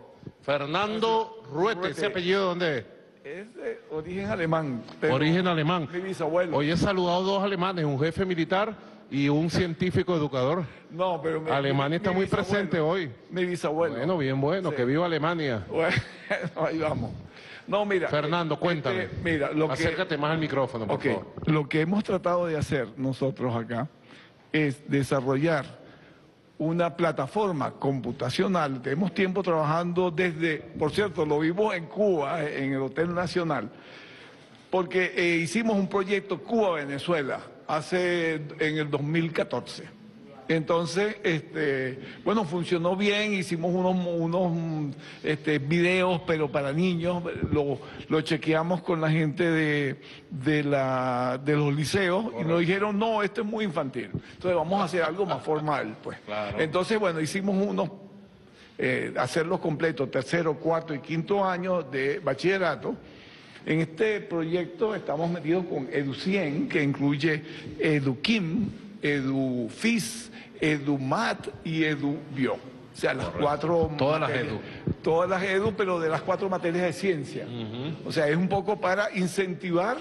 Fernando Ruete, ¿ese apellido dónde es? Es de origen alemán. Origen alemán. Mi bisabuelo. Hoy he saludado 2 alemanes, un jefe militar y un científico educador. No, pero Alemania está muy bisabuelo, presente hoy. Mi bisabuelo. Bueno, bien bueno, Sí. que viva Alemania. Bueno, ahí vamos. No, mira. Fernando, cuéntame. Mira, acércate más al micrófono, por favor. Lo que hemos tratado de hacer nosotros acá es desarrollar una plataforma computacional. Tenemos tiempo trabajando desde, por cierto, lo vimos en Cuba, en el Hotel Nacional, porque hicimos un proyecto Cuba-Venezuela en el 2014. Entonces, bueno, funcionó bien, hicimos unos videos, pero para niños, lo chequeamos con la gente de los liceos. Correcto. Y nos dijeron, no, esto es muy infantil, entonces vamos a hacer algo más formal, pues. Claro. Entonces, bueno, hicimos hacerlos completos, 3º, 4º y 5º año de bachillerato. En este proyecto estamos metidos con EduCien, que incluye EduKim, EduFis, EduMat y EduBio. O sea, las 4 Todas materias, las EDU. Todas las EDU, pero de las 4 materias de ciencia. O sea, es un poco para incentivar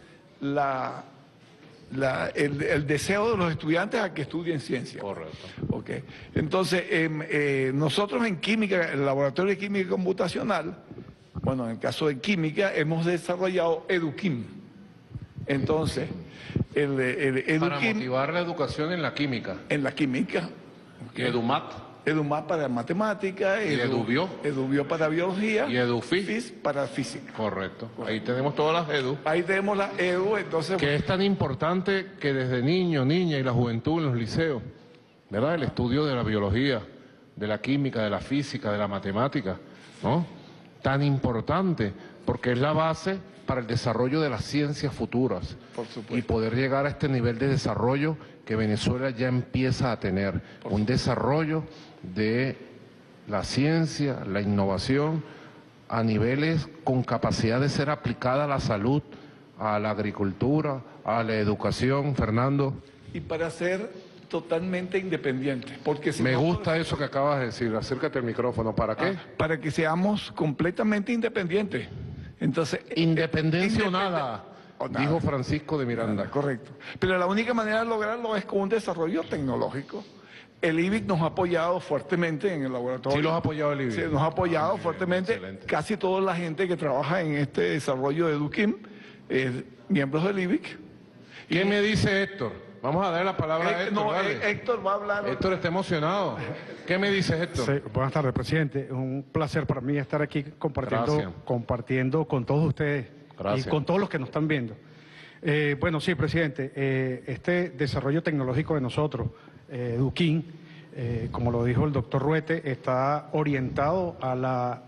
el deseo de los estudiantes a que estudien ciencia. Correcto. Okay. Entonces, nosotros en química, el laboratorio de química computacional, bueno, en el caso de química, hemos desarrollado EduKim. Entonces, el EduKim... Para motivar la educación en la química. En la química. Okay. EduMat. EduMat para matemática. Y EduBio. EduBio para biología. Y EduFis. FIS para física. Correcto. Ahí tenemos todas las EDU. Ahí tenemos las EDU, entonces... Que es tan importante que desde niño, niña y la juventud en los liceos, ¿verdad? El estudio de la biología, de la química, de la física, de la matemática, ¿no? Tan importante, porque es la base para el desarrollo de las ciencias futuras. Por supuesto. Y poder llegar a este nivel de desarrollo que Venezuela ya empieza a tener. Un desarrollo de la ciencia, la innovación, a niveles con capacidad de ser aplicada a la salud, a la agricultura, a la educación. Fernando. Y para ser totalmente independientes. Porque si me gusta eso que acabas de decir. Acércate al micrófono. ¿Para qué? Para que seamos completamente independientes. Entonces, independencia o nada, dijo Francisco de Miranda. Nada, correcto. Pero la única manera de lograrlo es con un desarrollo tecnológico. El IBIC nos ha apoyado fuertemente en el laboratorio. Sí, los ha apoyado el IBIC. Sí, nos ha apoyado fuertemente. Excelente. Casi toda la gente que trabaja en este desarrollo de EduKim es miembros del IBIC. ¿Qué me dice Héctor? Vamos a darle la palabra a Héctor. No, dale. Héctor va a hablar. Héctor está emocionado. ¿Qué me dice Héctor? Sí, buenas tardes, presidente. Es un placer para mí estar aquí compartiendo con todos ustedes. Gracias. Y con todos los que nos están viendo. Bueno, sí, presidente, este desarrollo tecnológico de nosotros, EduKim, como lo dijo el doctor Ruete, está orientado a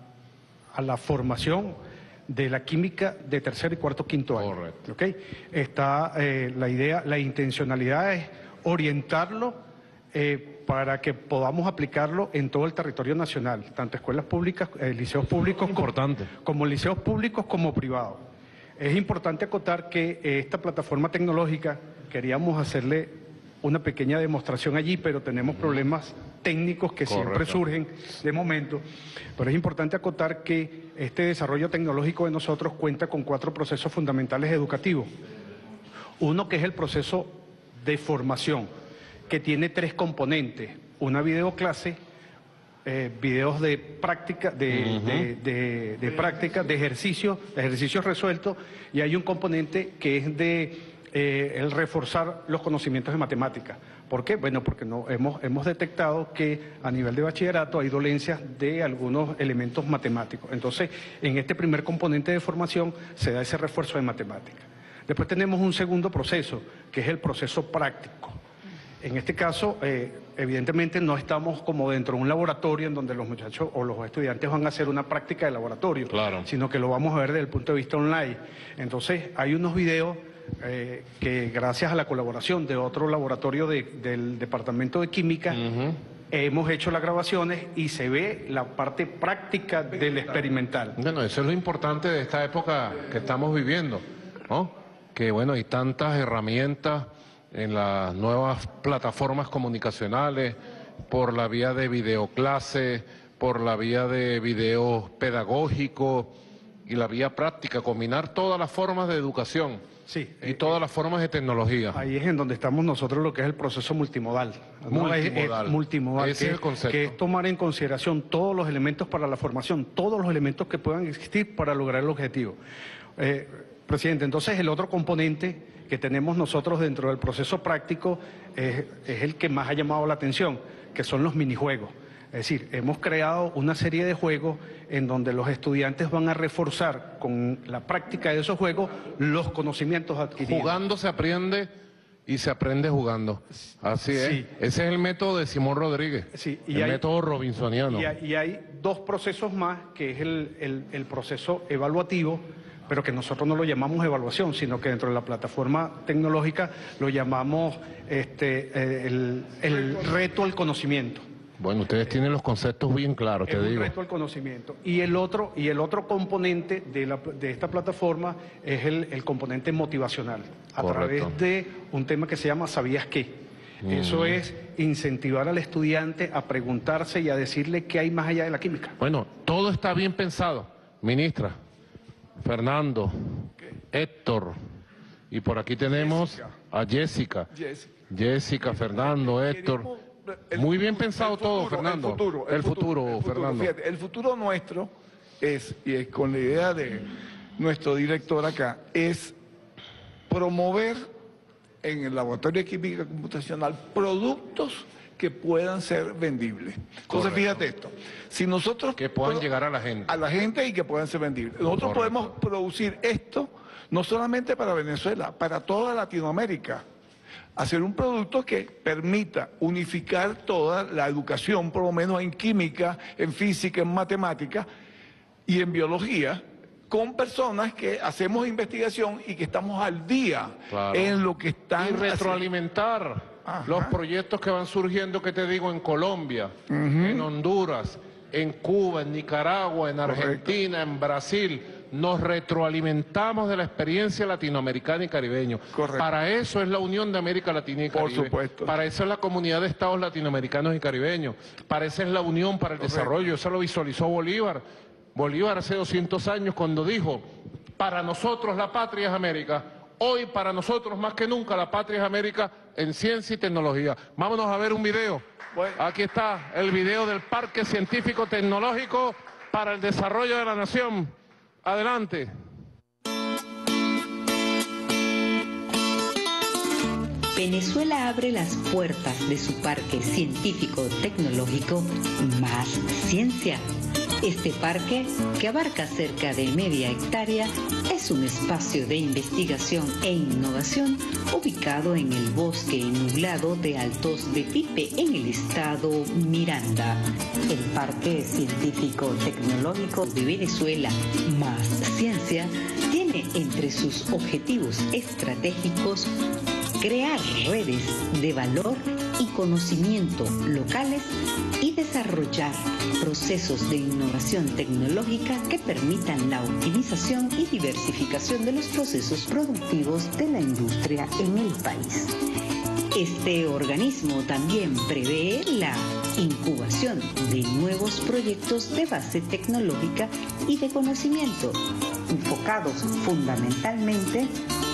la formación de la química de 3º y 4º, 5º año. Correcto. ¿Okay? Está la idea, la intencionalidad es orientarlo para que podamos aplicarlo en todo el territorio nacional, tanto escuelas públicas, liceos públicos como liceos públicos como privados. Es importante acotar que esta plataforma tecnológica, queríamos hacerle una pequeña demostración allí, pero tenemos problemas técnicos que siempre surgen de momento. Pero es importante acotar que este desarrollo tecnológico de nosotros cuenta con 4 procesos fundamentales educativos. Uno que es el proceso de formación, que tiene 3 componentes: una videoclase, videos de práctica, de práctica, de ejercicios resueltos, y hay un componente que es de el reforzar los conocimientos de matemáticas. ¿Por qué? Bueno, porque hemos detectado que a nivel de bachillerato hay dolencias de algunos elementos matemáticos. Entonces, en este primer componente de formación se da ese refuerzo de matemáticas. Después tenemos un segundo proceso, que es el proceso práctico. En este caso, evidentemente no estamos como dentro de un laboratorio en donde los muchachos o los estudiantes van a hacer una práctica de laboratorio, sino que lo vamos a ver desde el punto de vista online. Entonces, hay unos videos que gracias a la colaboración de otro laboratorio del Departamento de Química, hemos hecho las grabaciones y se ve la parte práctica del experimental. Bueno, eso es lo importante de esta época que estamos viviendo, ¿no? Que bueno, hay tantas herramientas en las nuevas plataformas comunicacionales, por la vía de videoclase, por la vía de video pedagógico y la vía práctica, combinar todas las formas de educación y todas las formas de tecnología. Ahí es en donde estamos nosotros, lo que es el proceso multimodal. Multimodal, Ese es el concepto. Que es tomar en consideración todos los elementos para la formación, todos los elementos que puedan existir para lograr el objetivo. Presidente, entonces el otro componente que tenemos nosotros dentro del proceso práctico es el que más ha llamado la atención, que son los minijuegos. Es decir, hemos creado una serie de juegos en donde los estudiantes van a reforzar con la práctica de esos juegos los conocimientos adquiridos. Jugando se aprende y se aprende jugando. Así es. Sí. Ese es el método de Simón Rodríguez, el método robinsoniano. Y hay 2 procesos más, que es el proceso evaluativo, pero que nosotros no lo llamamos evaluación, sino que dentro de la plataforma tecnológica lo llamamos el reto al conocimiento. Bueno, ustedes tienen los conceptos bien claros, te digo. Es un reto al conocimiento. Y el otro componente de esta plataforma es el componente motivacional, a través de un tema que se llama ¿Sabías qué? Eso es incentivar al estudiante a preguntarse y a decirle qué hay más allá de la química. Bueno, todo está bien pensado, ministra. Fernando, Héctor, y por aquí tenemos a Jessica. Jessica, Fernando, Héctor. Muy bien pensado todo, Fernando. El futuro, Fernando. Fíjate, el futuro nuestro es, y es con la idea de nuestro director acá, es promover en el laboratorio de química computacional productos que puedan ser vendibles. Entonces, fíjate esto, si nosotros... Que puedan llegar a la gente. A la gente y que puedan ser vendibles. Nosotros podemos producir esto no solamente para Venezuela, para toda Latinoamérica. Hacer un producto que permita unificar toda la educación, por lo menos en química, en física, en matemática y en biología, con personas que hacemos investigación y que estamos al día en lo que están... Y retroalimentar los proyectos que van surgiendo, que te digo, en Colombia, en Honduras, en Cuba, en Nicaragua, en Argentina, en Brasil. Nos retroalimentamos de la experiencia latinoamericana y caribeña. Para eso es la Unión de América Latina y Caribe. Por supuesto. Para eso es la Comunidad de Estados Latinoamericanos y Caribeños. Para eso es la Unión para el Desarrollo. Eso lo visualizó Bolívar. Bolívar hace 200 años cuando dijo, para nosotros la patria es América. Hoy para nosotros más que nunca la patria es América en ciencia y tecnología. Vámonos a ver un video. Aquí está el video del Parque Científico Tecnológico para el Desarrollo de la Nación. Adelante. Venezuela abre las puertas de su parque científico-tecnológico Más Ciencia. Este parque, que abarca cerca de media hectárea, es un espacio de investigación e innovación ubicado en el bosque nublado de Altos de Pipe, en el estado Miranda. El Parque Científico-Tecnológico de Venezuela Más Ciencia tiene entre sus objetivos estratégicos crear redes de valor y conocimiento locales y desarrollar procesos de innovación tecnológica que permitan la optimización y diversificación de los procesos productivos de la industria en el país. Este organismo también prevé la incubación de nuevos proyectos de base tecnológica y de conocimiento, enfocados fundamentalmente en actividades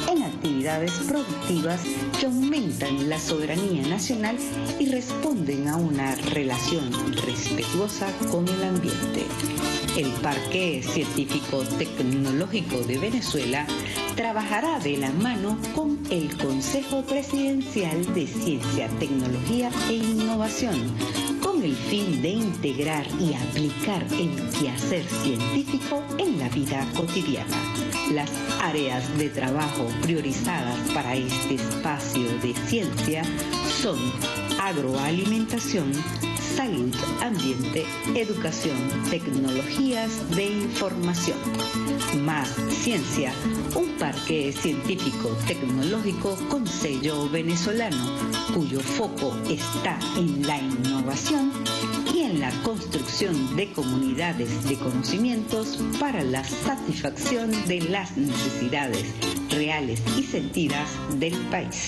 actividades productivas que aumentan la soberanía nacional y responden a una relación respetuosa con el ambiente. El Parque Científico Tecnológico de Venezuela trabajará de la mano con el Consejo Presidencial de Ciencia, Tecnología e Innovación, con el fin de integrar y aplicar el quehacer científico en la vida cotidiana. Las áreas de trabajo priorizadas para este espacio de ciencia son agroalimentación, salud, ambiente, educación, tecnologías de información. Más Ciencia, un parque científico tecnológico con sello venezolano, cuyo foco está en la innovación y en la construcción de comunidades de conocimientos para la satisfacción de las necesidades reales y sentidas del país.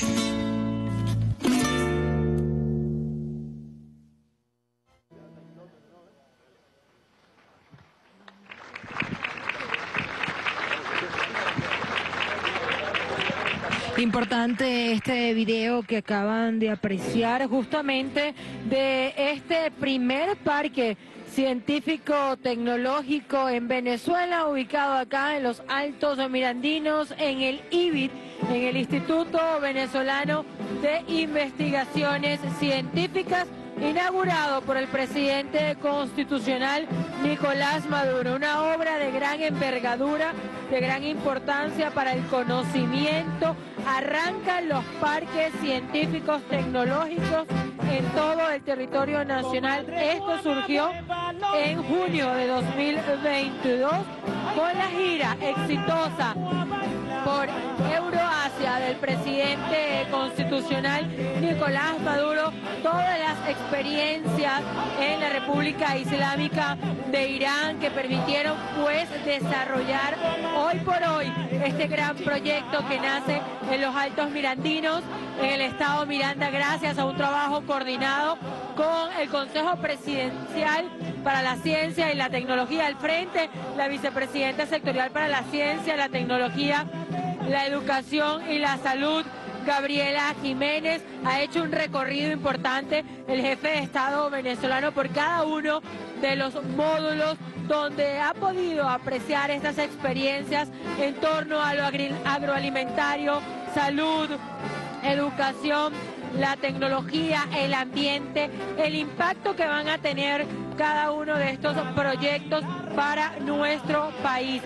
Importante este video que acaban de apreciar justamente de este primer parque científico tecnológico en Venezuela, ubicado acá en los Altos Mirandinos, en el IBIT, en el Instituto Venezolano de Investigaciones Científicas, inaugurado por el presidente constitucional Nicolás Maduro. Una obra de gran envergadura, de gran importancia para el conocimiento. Arrancan los parques científicos tecnológicos en todo el territorio nacional. Esto surgió en junio de 2022 con la gira exitosa por Euroasia del presidente constitucional Nicolás Maduro, todas las experiencias en la República Islámica de Irán que permitieron pues desarrollar hoy por hoy este gran proyecto que nace en los Altos Mirandinos, en el estado Miranda, gracias a un trabajo coordinado con el Consejo Presidencial para la Ciencia y la Tecnología. Al frente, la vicepresidenta sectorial para la Ciencia, la Tecnología, la Educación y la Salud, Gabriela Jiménez. Ha hecho un recorrido importante el jefe de Estado venezolano por cada uno de los módulos donde ha podido apreciar estas experiencias en torno a lo agroalimentario, salud, educación, la tecnología, el ambiente, el impacto que van a tener cada uno de estos proyectos para nuestro país.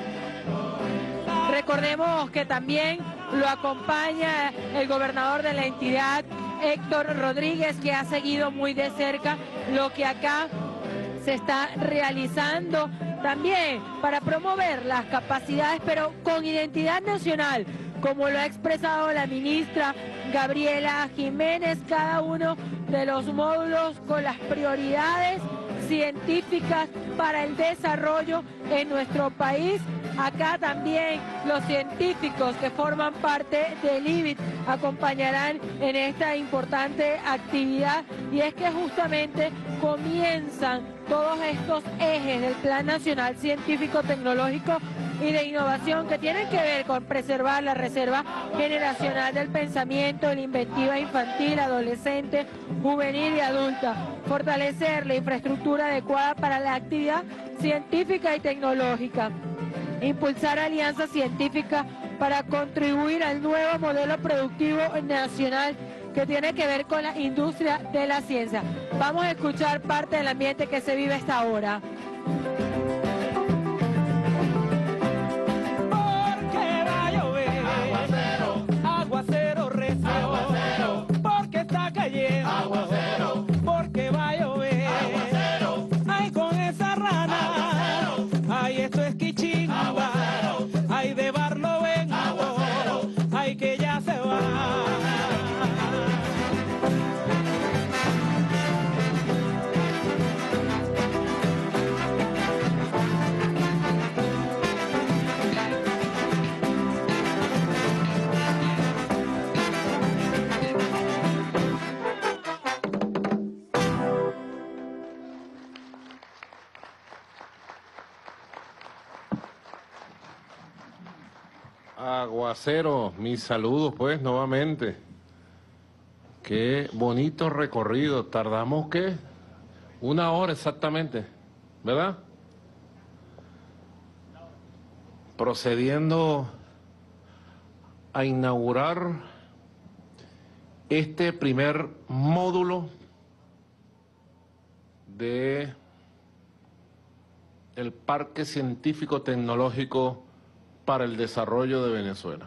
Recordemos que también lo acompaña el gobernador de la entidad, Héctor Rodríguez, que ha seguido muy de cerca lo que acá se está realizando también para promover las capacidades, pero con identidad nacional, como lo ha expresado la ministra Gabriela Jiménez, cada uno de los módulos con las prioridades científicas para el desarrollo en nuestro país. Acá también los científicos que forman parte del IBIT acompañarán en esta importante actividad, y es que justamente comienzan todos estos ejes del Plan Nacional Científico, Tecnológico y de Innovación que tienen que ver con preservar la reserva generacional del pensamiento, la inventiva infantil, adolescente, juvenil y adulta, fortalecer la infraestructura adecuada para la actividad científica y tecnológica, impulsar alianzas científicas para contribuir al nuevo modelo productivo nacional que tiene que ver con la industria de la ciencia. Vamos a escuchar parte del ambiente que se vive a esta hora. Porque va a llover, aguacero, aguacero recio, aguacero, porque está cayendo, aguacero, porque va a llover, aguacero, ay con esa rana, aguacero, ay esto es quichimba, aguacero, ay de Barlovento, aguacero, ay que ya se va. Aguacero, mis saludos pues nuevamente. Qué bonito recorrido. Tardamos, ¿qué? 1 hora exactamente, ¿verdad? Procediendo a inaugurar este primer módulo de el Parque Científico Tecnológico para el Desarrollo de Venezuela.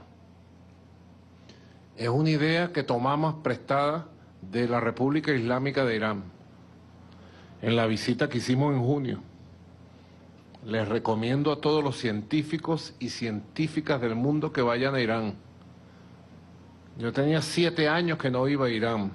Es una idea que tomamos prestada de la República Islámica de Irán en la visita que hicimos en junio. Les recomiendo a todos los científicos y científicas del mundo que vayan a Irán. Yo tenía 7 años que no iba a Irán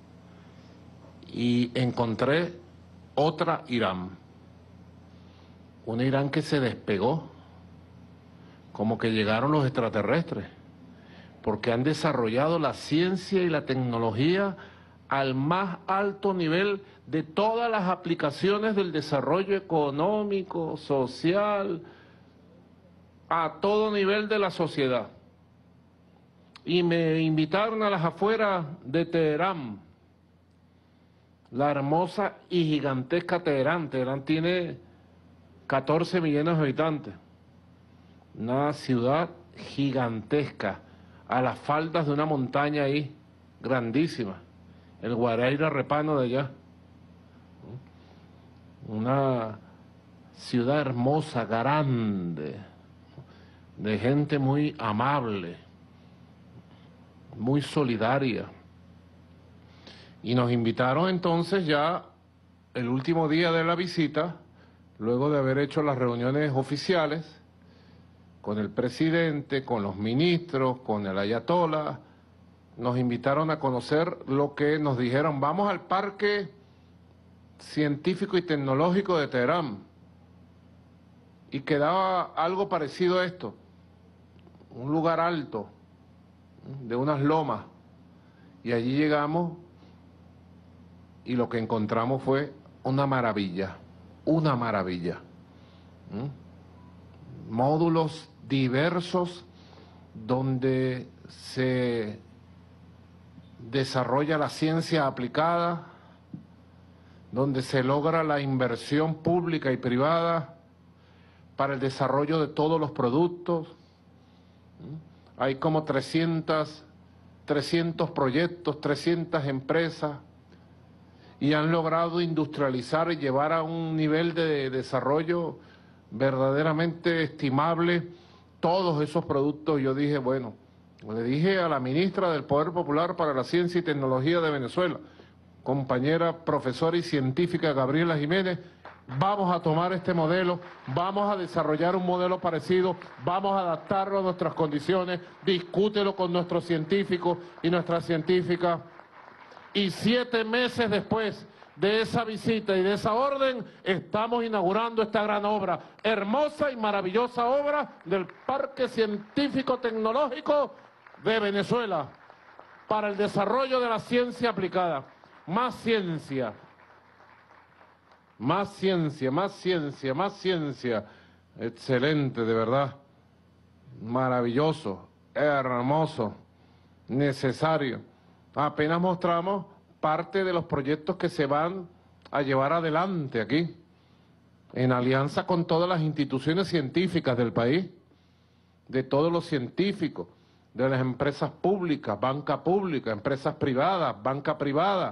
y encontré otra Irán. Un Irán que se despegó, como que llegaron los extraterrestres, porque han desarrollado la ciencia y la tecnología al más alto nivel de todas las aplicaciones del desarrollo económico, social, a todo nivel de la sociedad. Y me invitaron a las afueras de Teherán, la hermosa y gigantesca Teherán. Teherán tiene 14 millones de habitantes, una ciudad gigantesca, a las faldas de una montaña ahí, grandísima, el Guaraíra Repano de allá. Una ciudad hermosa, grande, de gente muy amable, muy solidaria. Y nos invitaron entonces ya el último día de la visita, luego de haber hecho las reuniones oficiales, con el presidente, con los ministros, con el ayatolá, nos invitaron a conocer lo que nos dijeron. Vamos al Parque Científico y Tecnológico de Teherán. Y quedaba algo parecido a esto, un lugar alto, de unas lomas. Y allí llegamos y lo que encontramos fue una maravilla, una maravilla. Módulos diversos donde se desarrolla la ciencia aplicada, donde se logra la inversión pública y privada para el desarrollo de todos los productos. Hay como 300 proyectos, 300 empresas, y han logrado industrializar y llevar a un nivel de desarrollo verdaderamente estimable todos esos productos. Yo dije, bueno, le dije a la ministra del Poder Popular para la Ciencia y Tecnología de Venezuela, compañera profesora y científica Gabriela Jiménez, vamos a tomar este modelo, vamos a desarrollar un modelo parecido, vamos a adaptarlo a nuestras condiciones, discútelo con nuestros científicos y nuestras científicas. Y 7 meses después de esa visita y de esa orden, estamos inaugurando esta gran obra, hermosa y maravillosa obra del Parque Científico Tecnológico de Venezuela para el desarrollo de la ciencia aplicada. Más ciencia, más ciencia, más ciencia, más ciencia. Excelente, de verdad. Maravilloso, hermoso, necesario. Apenas mostramos parte de los proyectos que se van a llevar adelante aquí, en alianza con todas las instituciones científicas del país, de todos los científicos, de las empresas públicas, banca pública, empresas privadas, banca privada,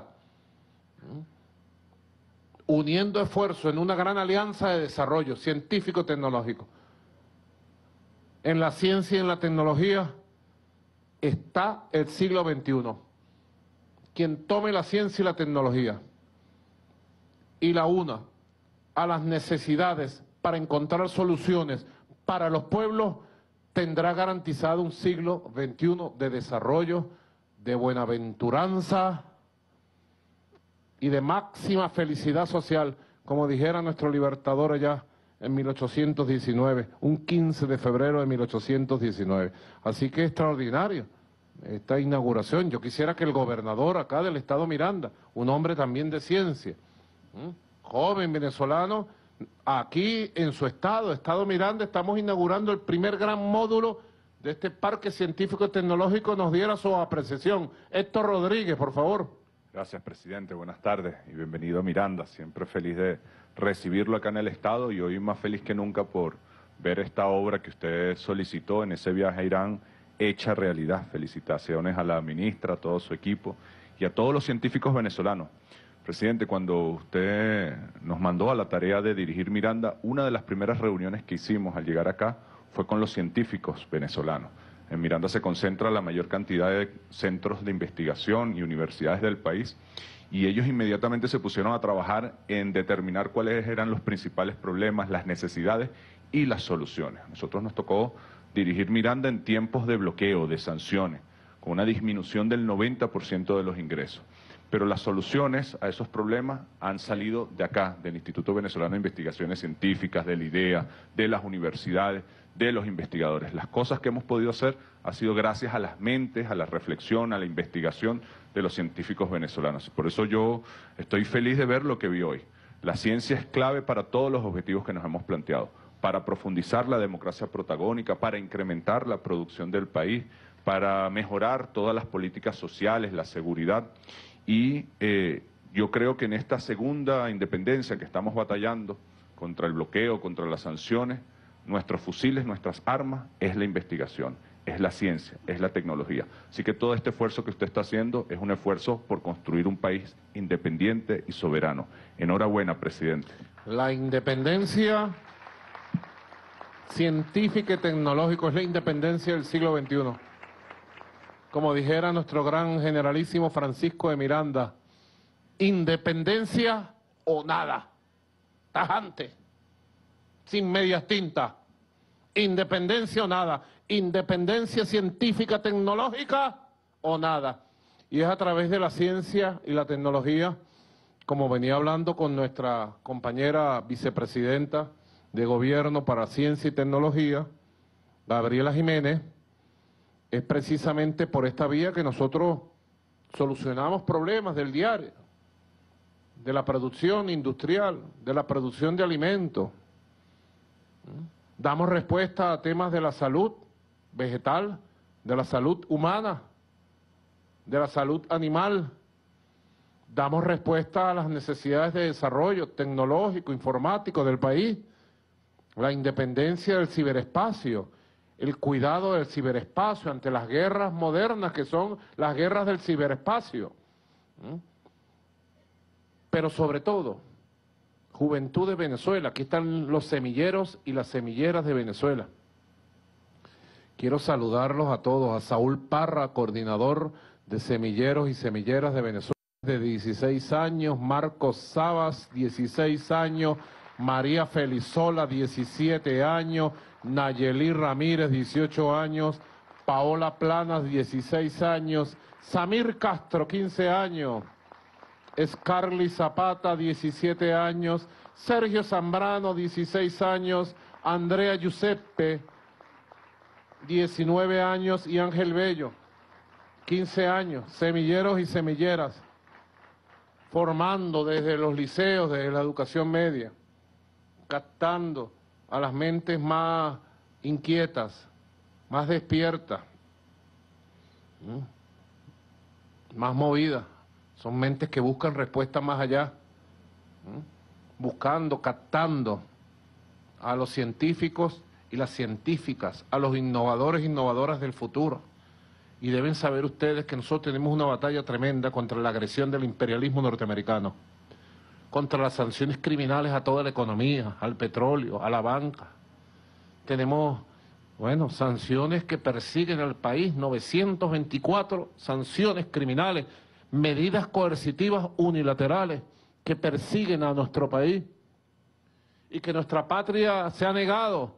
uniendo esfuerzos en una gran alianza de desarrollo científico-tecnológico. En la ciencia y en la tecnología está el siglo XXI. Quien tome la ciencia y la tecnología y la una a las necesidades para encontrar soluciones para los pueblos, tendrá garantizado un siglo XXI de desarrollo, de buenaventuranza y de máxima felicidad social, como dijera nuestro libertador allá en 1819, un 15 de febrero de 1819. Así que extraordinario esta inauguración. Yo quisiera que el gobernador acá del estado Miranda, un hombre también de ciencia, joven venezolano, aquí en su estado Miranda, estamos inaugurando el primer gran módulo de este Parque Científico y Tecnológico nos diera su apreciación. Héctor Rodríguez, por favor. Gracias, presidente. Buenas tardes y bienvenido a Miranda. Siempre feliz de recibirlo acá en el Estado y hoy más feliz que nunca por ver esta obra que usted solicitó en ese viaje a Irán hecha realidad. Felicitaciones a la ministra, a todo su equipo y a todos los científicos venezolanos. Presidente, cuando usted nos mandó a la tarea de dirigir Miranda, una de las primeras reuniones que hicimos al llegar acá fue con los científicos venezolanos. En Miranda se concentra la mayor cantidad de centros de investigación y universidades del país y ellos inmediatamente se pusieron a trabajar en determinar cuáles eran los principales problemas, las necesidades y las soluciones. A nosotros nos tocó dirigir Miranda en tiempos de bloqueo, de sanciones, con una disminución del 90% de los ingresos. Pero las soluciones a esos problemas han salido de acá, del Instituto Venezolano de Investigaciones Científicas, del IDEA, de las universidades, de los investigadores. Las cosas que hemos podido hacer ha sido gracias a las mentes, a la reflexión, a la investigación de los científicos venezolanos. Por eso yo estoy feliz de ver lo que vi hoy. La ciencia es clave para todos los objetivos que nos hemos planteado, para profundizar la democracia protagónica, para incrementar la producción del país, para mejorar todas las políticas sociales, la seguridad. Y yo creo que en esta segunda independencia que estamos batallando contra el bloqueo, contra las sanciones, nuestros fusiles, nuestras armas, es la investigación, es la ciencia, es la tecnología. Así que todo este esfuerzo que usted está haciendo es un esfuerzo por construir un país independiente y soberano. Enhorabuena, presidente. La independencia científica y tecnológica es la independencia del siglo XXI. Como dijera nuestro gran generalísimo Francisco de Miranda, independencia o nada, tajante, sin medias tintas, independencia o nada, independencia científica, tecnológica o nada. Y es a través de la ciencia y la tecnología, como venía hablando con nuestra compañera vicepresidenta de Gobierno para Ciencia y Tecnología, Gabriela Jiménez, es precisamente por esta vía que nosotros solucionamos problemas del diario, de la producción industrial, de la producción de alimentos. Damos respuesta a temas de la salud vegetal, de la salud humana, de la salud animal. Damos respuesta a las necesidades de desarrollo tecnológico, informático del país, la independencia del ciberespacio, el cuidado del ciberespacio ante las guerras modernas que son las guerras del ciberespacio. Pero sobre todo, Juventud de Venezuela, aquí están los semilleros y las semilleras de Venezuela. Quiero saludarlos a todos, a Saúl Parra, coordinador de semilleros y semilleras de Venezuela, de 16 años, Marcos Sabas, 16 años, María Felizola, 17 años, Nayeli Ramírez, 18 años, Paola Planas, 16 años, Samir Castro, 15 años, Scarly Zapata, 17 años, Sergio Zambrano, 16 años, Andrea Giuseppe, 19 años y Ángel Bello, 15 años, semilleros y semilleras, formando desde los liceos, desde la educación media, captando a las mentes más inquietas, más despiertas, más movidas. Son mentes que buscan respuestas más allá, buscando, captando a los científicos y las científicas, a los innovadores e innovadoras del futuro. Y deben saber ustedes que nosotros tenemos una batalla tremenda contra la agresión del imperialismo norteamericano, contra las sanciones criminales a toda la economía, al petróleo, a la banca. Tenemos, bueno, sanciones que persiguen al país, 924 sanciones criminales, medidas coercitivas unilaterales que persiguen a nuestro país y que nuestra patria se ha negado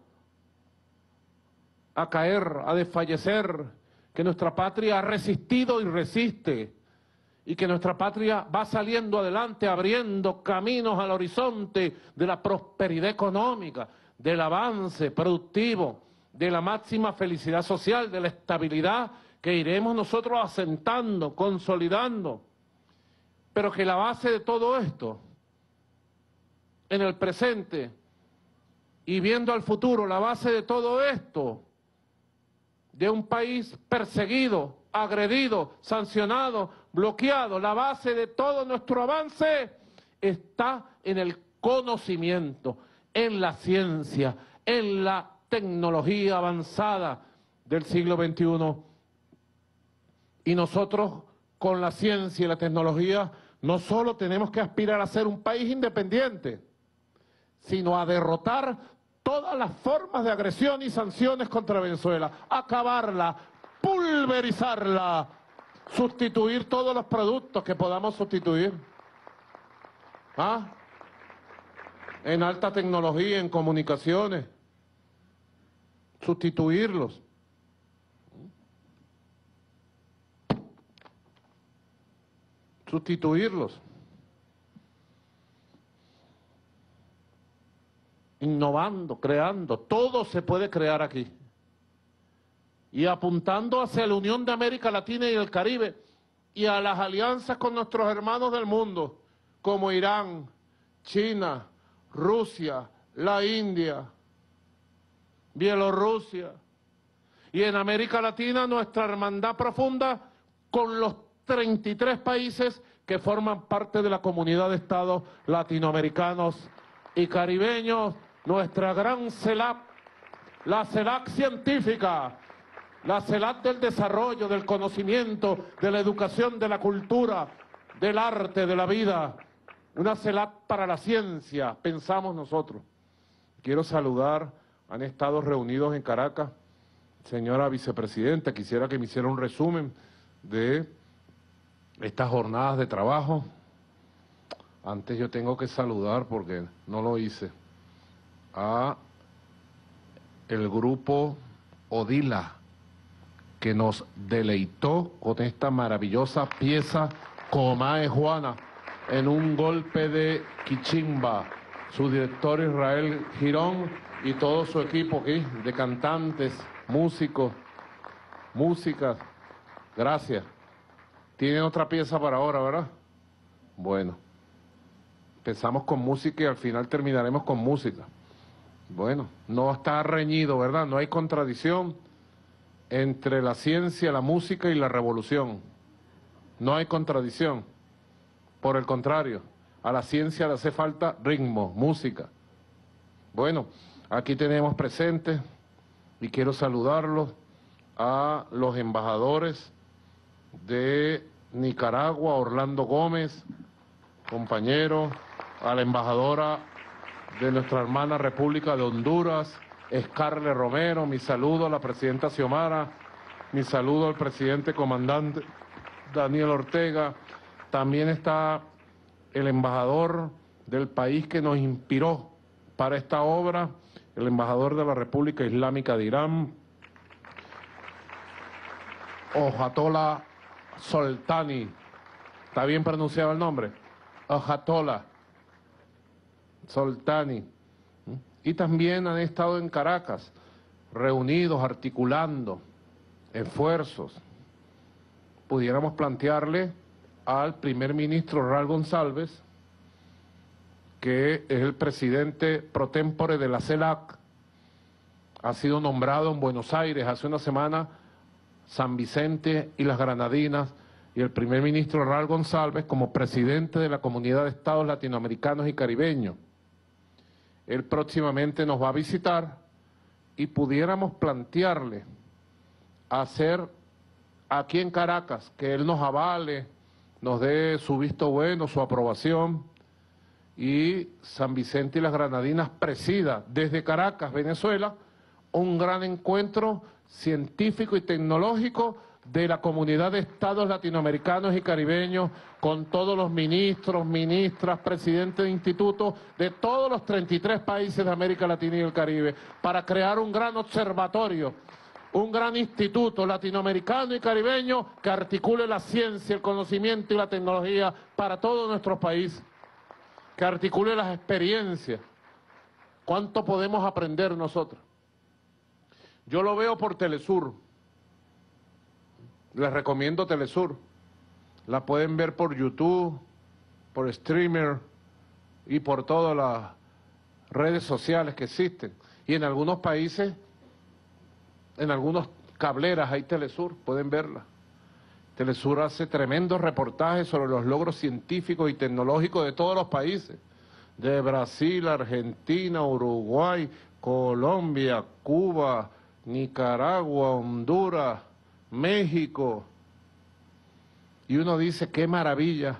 a caer, a desfallecer, que nuestra patria ha resistido y resiste y que nuestra patria va saliendo adelante, abriendo caminos al horizonte de la prosperidad económica, del avance productivo, de la máxima felicidad social, de la estabilidad que iremos nosotros asentando, consolidando, pero que la base de todo esto, en el presente y viendo al futuro, la base de todo esto de un país perseguido, agredido, sancionado, bloqueado. La base de todo nuestro avance está en el conocimiento, en la ciencia, en la tecnología avanzada del siglo XXI. Y nosotros, con la ciencia y la tecnología, no solo tenemos que aspirar a ser un país independiente, sino a derrotar todas las formas de agresión y sanciones contra Venezuela, acabarla, pulverizarla, sustituir todos los productos que podamos sustituir. En alta tecnología, en comunicaciones, sustituirlos. Sustituirlos. Innovando, creando, todo se puede crear aquí. Y apuntando hacia la unión de América Latina y el Caribe y a las alianzas con nuestros hermanos del mundo, como Irán, China, Rusia, la India, Bielorrusia. Y en América Latina nuestra hermandad profunda con los 33 países que forman parte de la comunidad de estados latinoamericanos y caribeños, nuestra gran CELAC, la CELAC científica, la CELAC del desarrollo, del conocimiento, de la educación, de la cultura, del arte, de la vida, una CELAC para la ciencia, pensamos nosotros. Quiero saludar, han estado reunidos en Caracas, señora vicepresidenta, quisiera que me hiciera un resumen de estas jornadas de trabajo. Antes yo tengo que saludar, porque no lo hice, a el grupo Odila, que nos deleitó con esta maravillosa pieza Comae Juana, en un golpe de quichimba. Su director Israel Girón y todo su equipo aquí, de cantantes, músicos, músicas. Gracias. Tienen otra pieza para ahora, ¿verdad? Bueno. Empezamos con música y al final terminaremos con música. Bueno, no está reñido, ¿verdad? No hay contradicción entre la ciencia, la música y la revolución. No hay contradicción. Por el contrario, a la ciencia le hace falta ritmo, música. Bueno, aquí tenemos presentes, y quiero saludarlos, a los embajadores de Nicaragua, Orlando Gómez, compañero, a la embajadora de nuestra hermana República de Honduras, Scarlett Romero, mi saludo a la presidenta Xiomara, mi saludo al presidente comandante Daniel Ortega. También está el embajador del país que nos inspiró para esta obra, el embajador de la República Islámica de Irán, Ojatola Soltani. ¿Está bien pronunciado el nombre? Ojatola Soltani. Y también han estado en Caracas, reunidos, articulando esfuerzos. Pudiéramos plantearle al primer ministro Raúl González, que es el presidente pro tempore de la CELAC, ha sido nombrado en Buenos Aires hace una semana, San Vicente y las Granadinas, y el primer ministro Raúl González como presidente de la Comunidad de Estados Latinoamericanos y Caribeños. Él próximamente nos va a visitar y pudiéramos plantearle hacer aquí en Caracas, que él nos avale, nos dé su visto bueno, su aprobación, y San Vicente y las Granadinas presida desde Caracas, Venezuela, un gran encuentro científico y tecnológico de la comunidad de estados latinoamericanos y caribeños, con todos los ministros, ministras, presidentes de institutos de todos los 33 países de América Latina y el Caribe, para crear un gran observatorio, un gran instituto latinoamericano y caribeño que articule la ciencia, el conocimiento y la tecnología para todos nuestros países, que articule las experiencias. ¿Cuánto podemos aprender nosotros? Yo lo veo por Telesur. Les recomiendo Telesur. La pueden ver por YouTube, por streamer y por todas las redes sociales que existen. Y en algunos países, en algunos cableras, hay Telesur, pueden verla. Telesur hace tremendos reportajes sobre los logros científicos y tecnológicos de todos los países, de Brasil, Argentina, Uruguay, Colombia, Cuba, Nicaragua, Honduras, México. Y uno dice, qué maravilla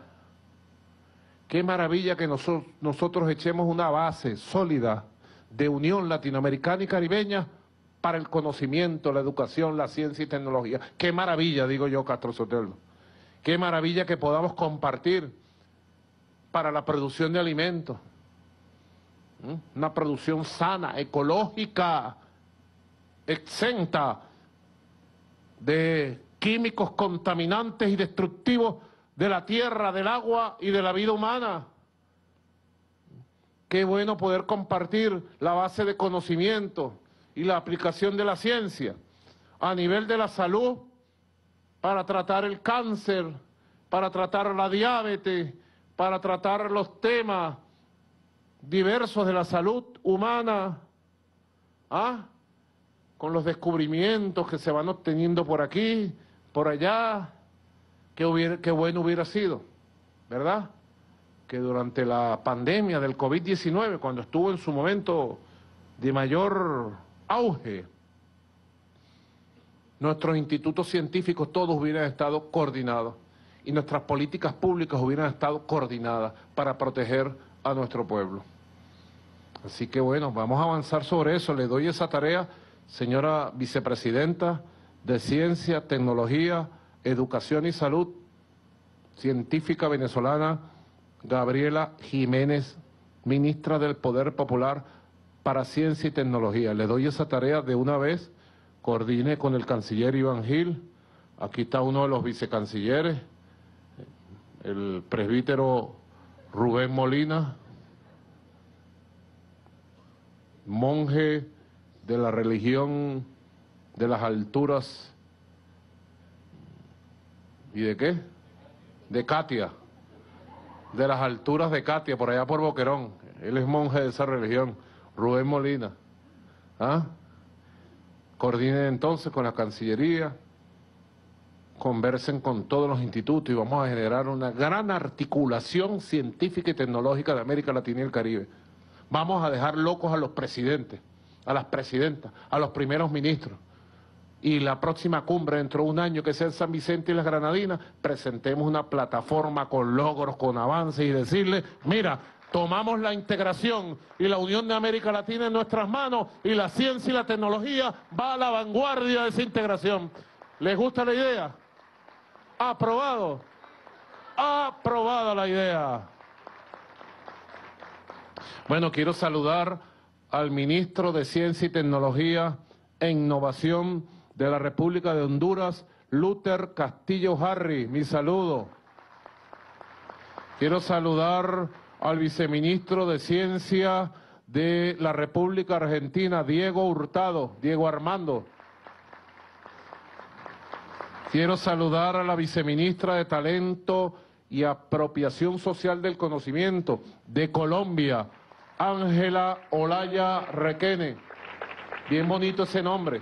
que nosotros echemos una base sólida de unión latinoamericana y caribeña para el conocimiento, la educación, la ciencia y tecnología. Qué maravilla, digo yo, Castro Sotelo. Qué maravilla que podamos compartir para la producción de alimentos. Una producción sana, ecológica, exenta de químicos contaminantes y destructivos de la tierra, del agua y de la vida humana. Qué bueno poder compartir la base de conocimiento y la aplicación de la ciencia a nivel de la salud para tratar el cáncer, para tratar la diabetes, para tratar los temas diversos de la salud humana, con los descubrimientos que se van obteniendo por aquí, por allá. Qué bueno hubiera sido, ¿verdad?, que durante la pandemia del COVID-19, cuando estuvo en su momento de mayor auge, nuestros institutos científicos todos hubieran estado coordinados y nuestras políticas públicas hubieran estado coordinadas para proteger a nuestro pueblo. Así que bueno, vamos a avanzar sobre eso. Le doy esa tarea, señora vicepresidenta de Ciencia, Tecnología, Educación y Salud, científica venezolana, Gabriela Jiménez, ministra del Poder Popular para Ciencia y Tecnología. Le doy esa tarea de una vez, coordine con el canciller Iván Gil. Aquí está uno de los vicecancilleres, el presbítero Rubén Molina, monje de la religión de las alturas. ¿Y de qué? De Catia, de las alturas de Catia, por allá por Boquerón. Él es monje de esa religión, Rubén Molina. Coordinen entonces con la Cancillería, conversen con todos los institutos y vamos a generar una gran articulación científica y tecnológica de América Latina y el Caribe. Vamos a dejar locos a los presidentes, a las presidentas, a los primeros ministros. Y la próxima cumbre, dentro de un año, que sea en San Vicente y las Granadinas, presentemos una plataforma con logros, con avances y decirle, mira, tomamos la integración y la unión de América Latina en nuestras manos y la ciencia y la tecnología va a la vanguardia de esa integración. ¿Les gusta la idea? Aprobado. Aprobada la idea. Bueno, quiero saludar al ministro de Ciencia y Tecnología e Innovación de la República de Honduras, Luther Castillo Harry, mi saludo. Quiero saludar al viceministro de Ciencia de la República Argentina, Diego Hurtado, Diego Armando. Quiero saludar a la viceministra de Talento y Apropiación Social del Conocimiento de Colombia, Ángela Olaya Requene. Bien bonito ese nombre,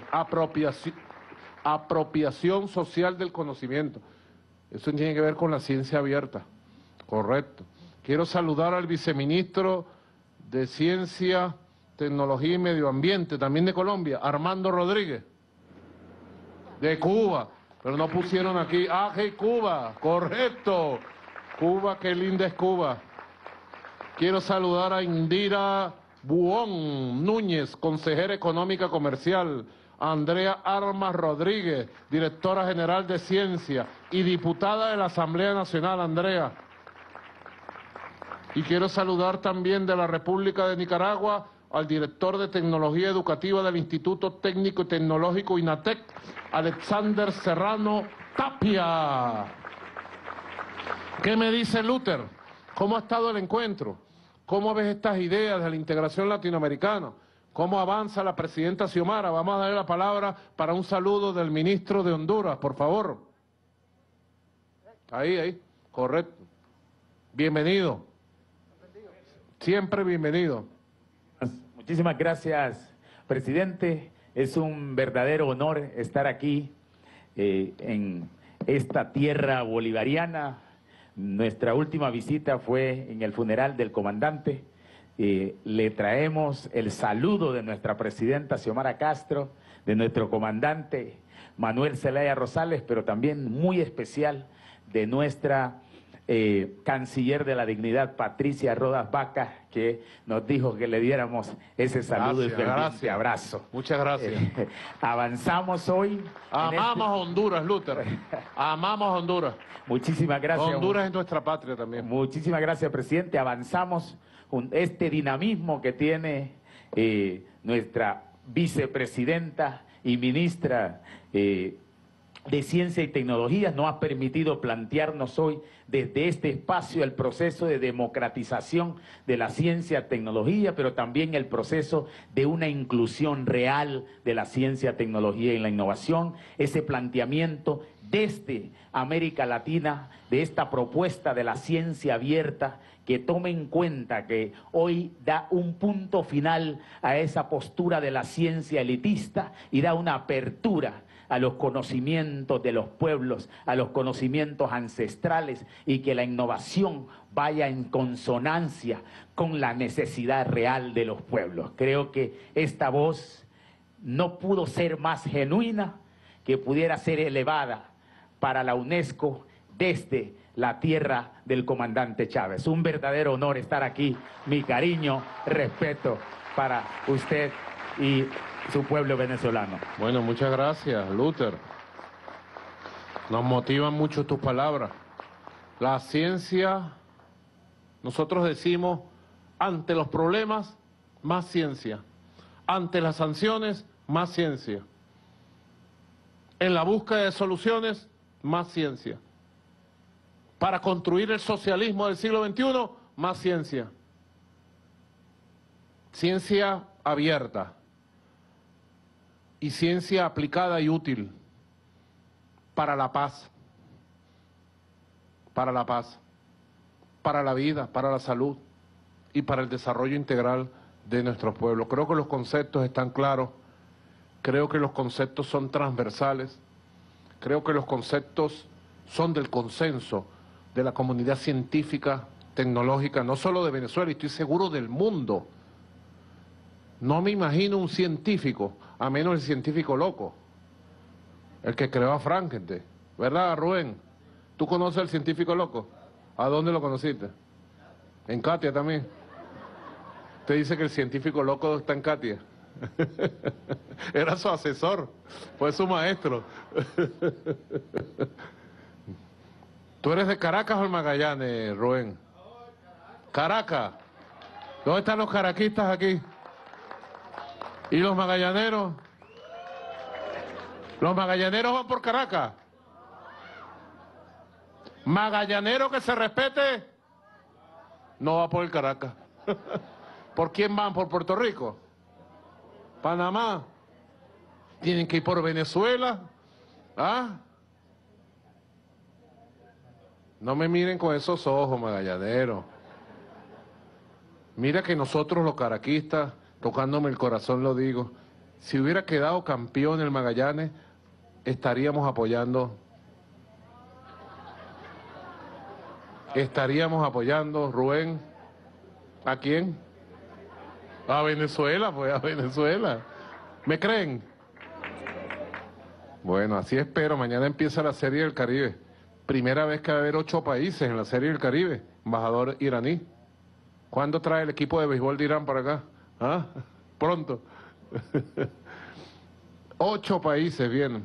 apropiación social del conocimiento. Eso tiene que ver con la ciencia abierta, correcto. Quiero saludar al viceministro de Ciencia, Tecnología y Medio Ambiente, también de Colombia, Armando Rodríguez, de Cuba, pero no pusieron aquí, hey, Cuba, correcto, Cuba, qué linda es Cuba. Quiero saludar a Indira Buón Núñez, consejera económica comercial, Andrea Armas Rodríguez, directora general de Ciencia y diputada de la Asamblea Nacional, Andrea. Y quiero saludar también de la República de Nicaragua al director de Tecnología Educativa del Instituto Técnico y Tecnológico INATEC, Alexander Serrano Tapia. ¿Qué me dice Luther? ¿Cómo ha estado el encuentro? ¿Cómo ves estas ideas de la integración latinoamericana? ¿Cómo avanza la presidenta Xiomara? Vamos a darle la palabra para un saludo del ministro de Honduras, por favor. Ahí, correcto. Bienvenido. Siempre bienvenido. Muchísimas gracias, presidente. Es un verdadero honor estar aquí en esta tierra bolivariana. Nuestra última visita fue en el funeral del comandante. Le traemos el saludo de nuestra presidenta Xiomara Castro, de nuestro comandante Manuel Zelaya Rosales, pero también muy especial de nuestra canciller de la dignidad, Patricia Rodas Vaca, que nos dijo que le diéramos ese saludo y ferviente abrazo. Muchas gracias. Avanzamos hoy. Amamos Honduras, Luther. Amamos Honduras. Muchísimas gracias. Honduras es nuestra patria también. Muchísimas gracias, presidente. Avanzamos este dinamismo que tiene nuestra vicepresidenta y ministra de Ciencia y Tecnología nos ha permitido plantearnos hoy desde este espacio el proceso de democratización de la ciencia y tecnología, pero también el proceso de una inclusión real de la ciencia, tecnología y la innovación, ese planteamiento desde América Latina de esta propuesta de la ciencia abierta que tome en cuenta que hoy da un punto final a esa postura de la ciencia elitista y da una apertura a los conocimientos de los pueblos, a los conocimientos ancestrales y que la innovación vaya en consonancia con la necesidad real de los pueblos. Creo que esta voz no pudo ser más genuina, que pudiera ser elevada para la UNESCO desde la tierra del comandante Chávez. Un verdadero honor estar aquí. Mi cariño, respeto para usted y su pueblo venezolano. Bueno, muchas gracias, Luther. Nos motivan mucho tus palabras. La ciencia, nosotros decimos, ante los problemas, más ciencia. Ante las sanciones, más ciencia. En la búsqueda de soluciones, más ciencia. Para construir el socialismo del siglo XXI, más ciencia. Ciencia abierta. Y ciencia aplicada y útil para la paz, para la vida, para la salud y para el desarrollo integral de nuestros pueblos. Creo que los conceptos están claros, creo que los conceptos son transversales, creo que los conceptos son del consenso de la comunidad científica, tecnológica, no solo de Venezuela, y estoy seguro del mundo. No me imagino un científico, a menos el científico loco, el que creó a Frankenstein, ¿verdad, Rubén? ¿Tú conoces al científico loco? ¿A dónde lo conociste? En Katia también. Te dice que el científico loco está en Katia. Era su asesor, fue su maestro. ¿Tú eres de Caracas o el Magallanes, Rubén? Caracas. ¿Dónde están los caraquistas aquí? ¿Y los magallaneros? ¿Los magallaneros van por Caracas? ¿Magallanero que se respete? No va por el Caracas. ¿Por quién van? ¿Por Puerto Rico? ¿Panamá? ¿Tienen que ir por Venezuela? ¿Ah? No me miren con esos ojos, magallaneros. Mira que nosotros los caraquistas, tocándome el corazón lo digo, si hubiera quedado campeón el Magallanes, estaríamos apoyando, Rubén, ¿a quién? A Venezuela, pues a Venezuela. ¿Me creen? Bueno, así espero, mañana empieza la Serie del Caribe. Primera vez que va a haber 8 países en la Serie del Caribe, embajador iraní. ¿Cuándo trae el equipo de béisbol de Irán para acá? ¿Ah? Pronto. 8 países vienen.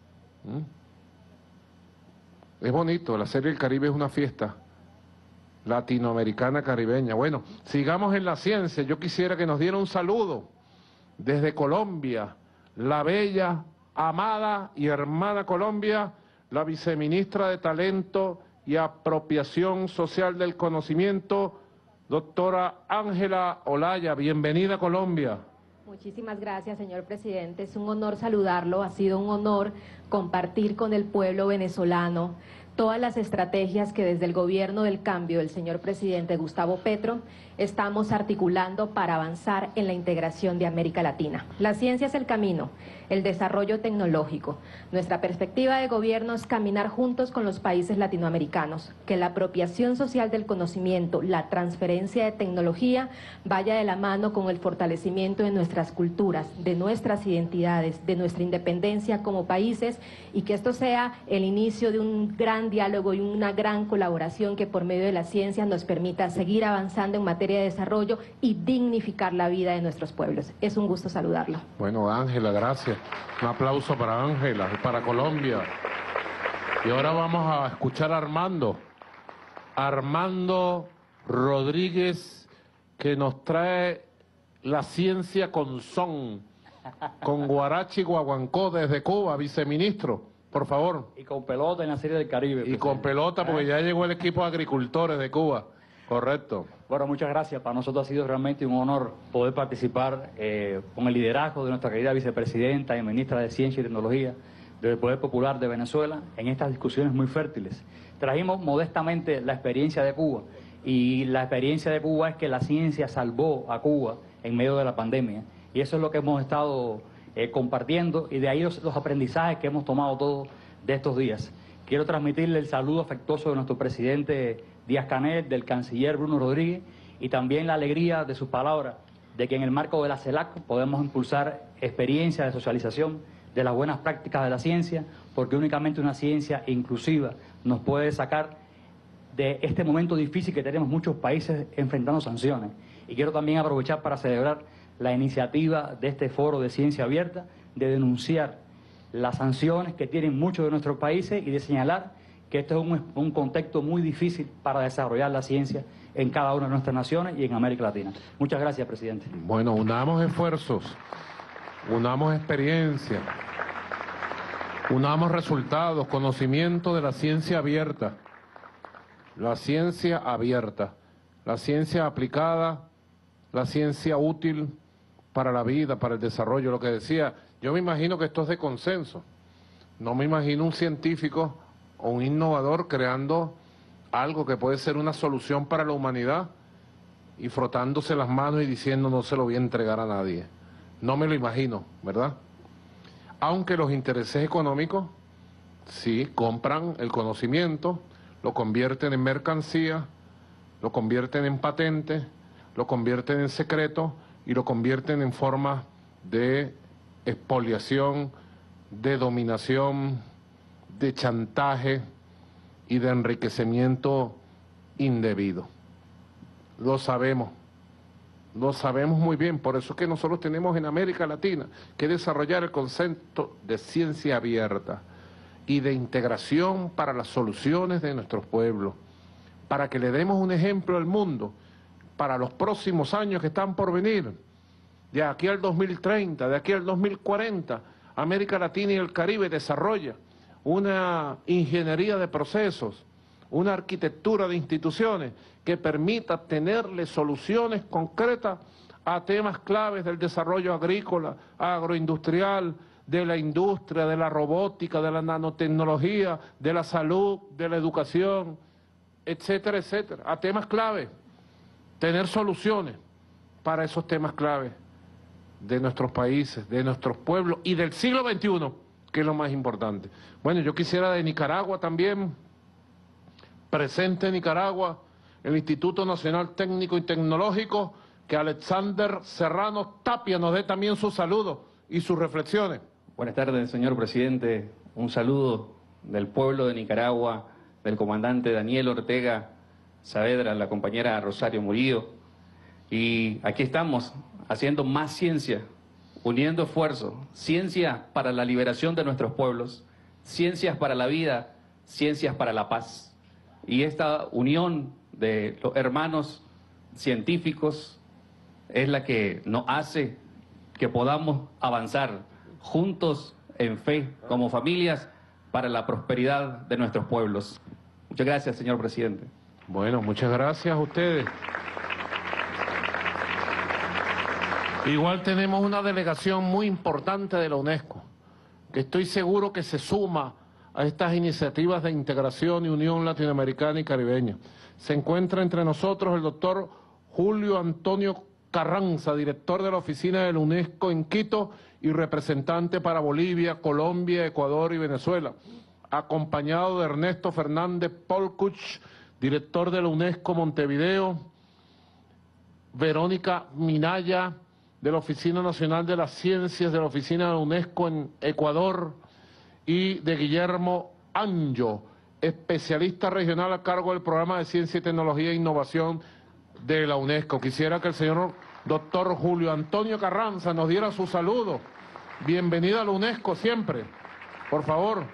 Es bonito, la Serie del Caribe es una fiesta latinoamericana caribeña. Bueno, sigamos en la ciencia. Yo quisiera que nos diera un saludo desde Colombia, la bella, amada y hermana Colombia, la viceministra de Talento y Apropiación Social del Conocimiento, doctora Ángela Olaya. Bienvenida a Colombia. Muchísimas gracias, señor presidente. Es un honor saludarlo, ha sido un honor compartir con el pueblo venezolano todas las estrategias que desde el gobierno del cambio del señor presidente Gustavo Petro estamos articulando para avanzar en la integración de América Latina. La ciencia es el camino, el desarrollo tecnológico. Nuestra perspectiva de gobierno es caminar juntos con los países latinoamericanos, que la apropiación social del conocimiento, la transferencia de tecnología vaya de la mano con el fortalecimiento de nuestras culturas, de nuestras identidades, de nuestra independencia como países, y que esto sea el inicio de un gran diálogo y una gran colaboración que por medio de la ciencia nos permita seguir avanzando en materia de desarrollo y dignificar la vida de nuestros pueblos. Es un gusto saludarlo. Bueno, Ángela, gracias. Un aplauso para Ángela y para Colombia. Y ahora vamos a escuchar a Armando. Armando Rodríguez, que nos trae la ciencia con son, con guarachi guaguancó desde Cuba, viceministro. Por favor. Y con pelota en la Serie del Caribe. Y con pelota, porque ya llegó el equipo de agricultores de Cuba. Correcto. Bueno, muchas gracias. Para nosotros ha sido realmente un honor poder participar con el liderazgo de nuestra querida vicepresidenta y ministra de Ciencia y Tecnología del Poder Popular de Venezuela en estas discusiones muy fértiles. Trajimos modestamente la experiencia de Cuba, y la experiencia de Cuba es que la ciencia salvó a Cuba en medio de la pandemia, y eso es lo que hemos estado compartiendo, y de ahí los aprendizajes que hemos tomado todos de estos días. Quiero transmitirle el saludo afectuoso de nuestro presidente Díaz-Canel, del canciller Bruno Rodríguez, y también la alegría de sus palabras de que en el marco de la CELAC podemos impulsar experiencias de socialización de las buenas prácticas de la ciencia, porque únicamente una ciencia inclusiva nos puede sacar de este momento difícil que tenemos muchos países enfrentando sanciones. Y quiero también aprovechar para celebrar la iniciativa de este foro de ciencia abierta, de denunciar las sanciones que tienen muchos de nuestros países y de señalar que este es un contexto muy difícil para desarrollar la ciencia en cada una de nuestras naciones y en América Latina. Muchas gracias, presidente. Bueno, unamos esfuerzos, unamos experiencia, unamos resultados, conocimiento de la ciencia abierta. La ciencia abierta, la ciencia aplicada, la ciencia útil para la vida, para el desarrollo. Lo que decía, yo me imagino que esto es de consenso. No me imagino un científico o un innovador creando algo que puede ser una solución para la humanidad y frotándose las manos y diciendo no se lo voy a entregar a nadie. No me lo imagino, ¿verdad? Aunque los intereses económicos sí compran el conocimiento, lo convierten en mercancía, lo convierten en patente, lo convierten en secreto y lo convierten en forma de expoliación, de dominación, de chantaje y de enriquecimiento indebido. Lo sabemos muy bien. Por eso es que nosotros tenemos en América Latina que desarrollar el concepto de ciencia abierta y de integración para las soluciones de nuestros pueblos, para que le demos un ejemplo al mundo para los próximos años que están por venir. De aquí al 2030, de aquí al 2040, América Latina y el Caribe desarrolla una ingeniería de procesos, una arquitectura de instituciones que permita tenerle soluciones concretas a temas claves del desarrollo agrícola, agroindustrial, de la industria, de la robótica, de la nanotecnología, de la salud, de la educación, etcétera, etcétera, a temas claves. Tener soluciones para esos temas claves de nuestros países, de nuestros pueblos y del siglo XXI, que es lo más importante. Bueno, yo quisiera de Nicaragua también, presente en Nicaragua, el Instituto Nacional Técnico y Tecnológico, que Alexander Serrano Tapia nos dé también sus saludos y sus reflexiones. Buenas tardes, señor presidente. Un saludo del pueblo de Nicaragua, del comandante Daniel Ortega Saavedra, la compañera Rosario Murillo. Y aquí estamos, haciendo más ciencia, uniendo esfuerzos, ciencia para la liberación de nuestros pueblos, ciencias para la vida, ciencias para la paz. Y esta unión de los hermanos científicos es la que nos hace que podamos avanzar juntos en fe, como familias, para la prosperidad de nuestros pueblos. Muchas gracias, señor presidente. Bueno, muchas gracias a ustedes. Igual tenemos una delegación muy importante de la UNESCO, que estoy seguro que se suma a estas iniciativas de integración y unión latinoamericana y caribeña. Se encuentra entre nosotros el doctor Julio Antonio Carranza, director de la oficina de la UNESCO en Quito y representante para Bolivia, Colombia, Ecuador y Venezuela, acompañado de Ernesto Fernández Polkuch, director de la UNESCO Montevideo, Verónica Minaya, de la Oficina Nacional de las Ciencias de la Oficina de la UNESCO en Ecuador, y de Guillermo Anjo, especialista regional a cargo del Programa de Ciencia y Tecnología e Innovación de la UNESCO. Quisiera que el señor doctor Julio Antonio Carranza nos diera su saludo. Bienvenido a la UNESCO siempre, por favor.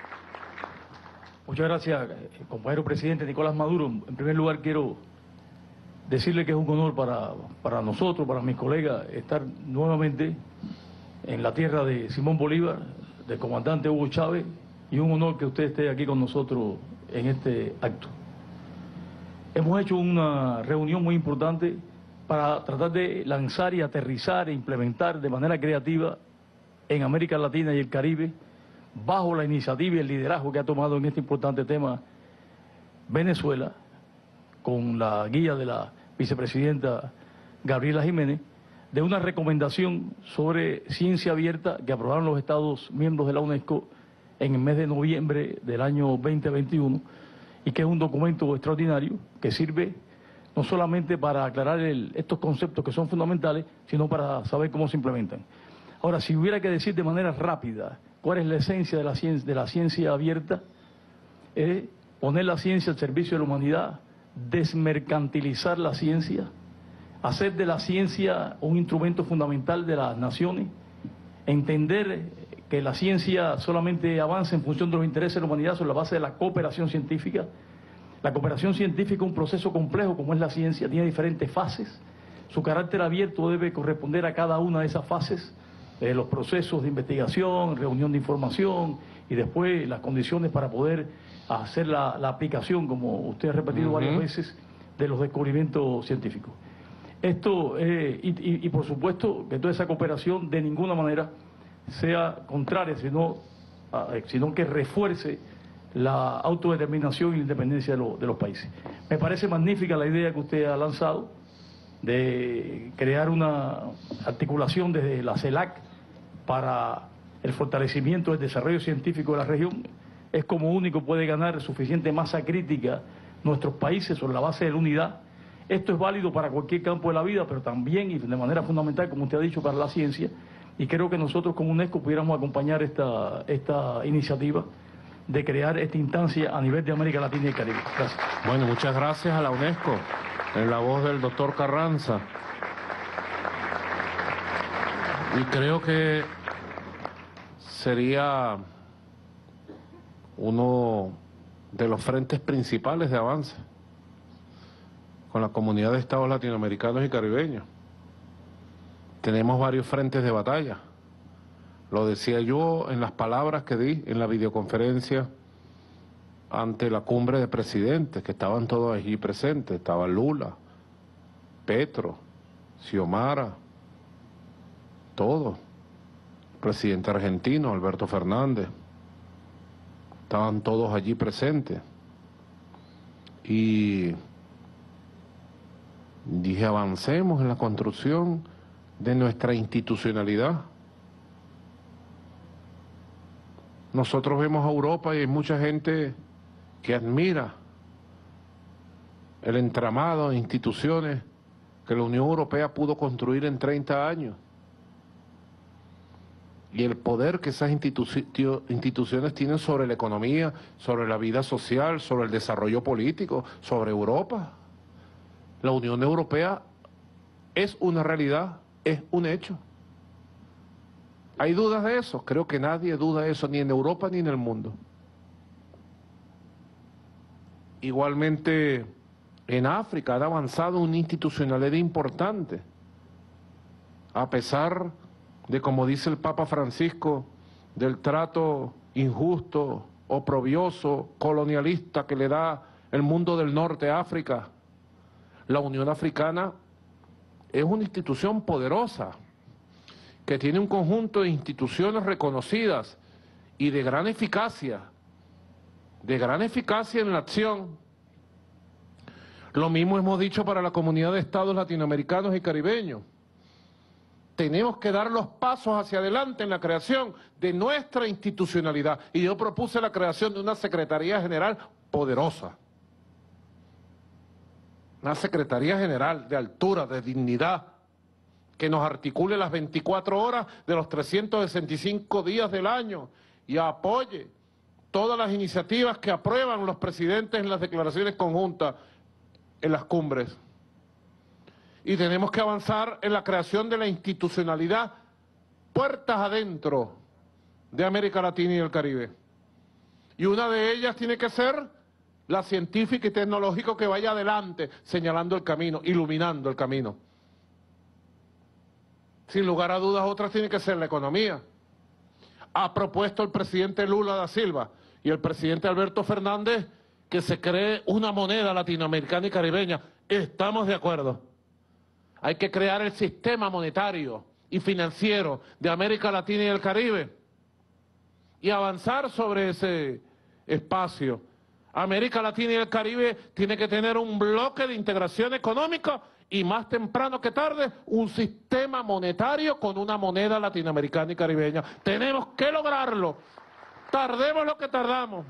Muchas gracias, compañero presidente Nicolás Maduro. En primer lugar quiero decirle que es un honor para nosotros, para mis colegas, estar nuevamente en la tierra de Simón Bolívar, del comandante Hugo Chávez, y un honor que usted esté aquí con nosotros en este acto. Hemos hecho una reunión muy importante para tratar de lanzar y aterrizar e implementar de manera creativa en América Latina y el Caribe, bajo la iniciativa y el liderazgo que ha tomado en este importante tema Venezuela, con la guía de la vicepresidenta Gabriela Jiménez, de una recomendación sobre ciencia abierta que aprobaron los Estados miembros de la UNESCO en el mes de noviembre del año 2021, y que es un documento extraordinario que sirve no solamente para aclarar estos conceptos que son fundamentales, sino para saber cómo se implementan. Ahora, si hubiera que decir de manera rápida cuál es la esencia de la ciencia abierta, es poner la ciencia al servicio de la humanidad, desmercantilizar la ciencia, hacer de la ciencia un instrumento fundamental de las naciones, entender que la ciencia solamente avanza en función de los intereses de la humanidad sobre la base de la cooperación científica. La cooperación científica es un proceso complejo como es la ciencia, tiene diferentes fases. Su carácter abierto debe corresponder a cada una de esas fases, los procesos de investigación, reunión de información y después las condiciones para poder hacer la aplicación, como usted ha repetido varias veces, de los descubrimientos científicos. Esto, y por supuesto que toda esa cooperación de ninguna manera sea contraria, sino que refuerce la autodeterminación y la independencia de los países. Me parece magnífica la idea que usted ha lanzado de crear una articulación desde la CELAC para el fortalecimiento del desarrollo científico de la región. Es como único puede ganar suficiente masa crítica nuestros países sobre la base de la unidad. Esto es válido para cualquier campo de la vida, pero también y de manera fundamental, como usted ha dicho, para la ciencia. Y creo que nosotros como UNESCO pudiéramos acompañar esta iniciativa de crear esta instancia a nivel de América Latina y el Caribe. Gracias. Bueno, muchas gracias a la UNESCO, en la voz del doctor Carranza. Y creo que sería uno de los frentes principales de avance con la comunidad de estados latinoamericanos y caribeños. Tenemos varios frentes de batalla. Lo decía yo en las palabras que di en la videoconferencia ante la cumbre de presidentes, que estaban todos allí presentes. Estaba Lula, Petro, Xiomara, todos. Presidente argentino, Alberto Fernández. Estaban todos allí presentes. Y dije, avancemos en la construcción de nuestra institucionalidad. Nosotros vemos a Europa y hay mucha gente que admira el entramado de instituciones que la Unión Europea pudo construir en 30 años. Y el poder que esas instituciones tienen sobre la economía, sobre la vida social, sobre el desarrollo político, sobre Europa. La Unión Europea es una realidad, es un hecho. ¿Hay dudas de eso? Creo que nadie duda de eso, ni en Europa ni en el mundo. Igualmente, en África han avanzado una institucionalidad importante, a pesar de, como dice el Papa Francisco, del trato injusto, oprobioso, colonialista que le da el mundo del norte a África. La Unión Africana es una institución poderosa, que tiene un conjunto de instituciones reconocidas y de gran eficacia, de gran eficacia en la acción. Lo mismo hemos dicho para la comunidad de estados latinoamericanos y caribeños. Tenemos que dar los pasos hacia adelante en la creación de nuestra institucionalidad. Y yo propuse la creación de una Secretaría General poderosa. Una Secretaría General de altura, de dignidad, que nos articule las 24 horas de los 365 días del año y apoye todas las iniciativas que aprueban los presidentes en las declaraciones conjuntas en las cumbres. Y tenemos que avanzar en la creación de la institucionalidad puertas adentro de América Latina y el Caribe. Y una de ellas tiene que ser la científica y tecnológica que vaya adelante, señalando el camino, iluminando el camino. Sin lugar a dudas, otra tiene que ser la economía. Ha propuesto el presidente Lula da Silva y el presidente Alberto Fernández que se cree una moneda latinoamericana y caribeña. Estamos de acuerdo. Hay que crear el sistema monetario y financiero de América Latina y el Caribe y avanzar sobre ese espacio. América Latina y el Caribe tiene que tener un bloque de integración económica y más temprano que tarde un sistema monetario con una moneda latinoamericana y caribeña. Tenemos que lograrlo. Tardemos lo que tardamos.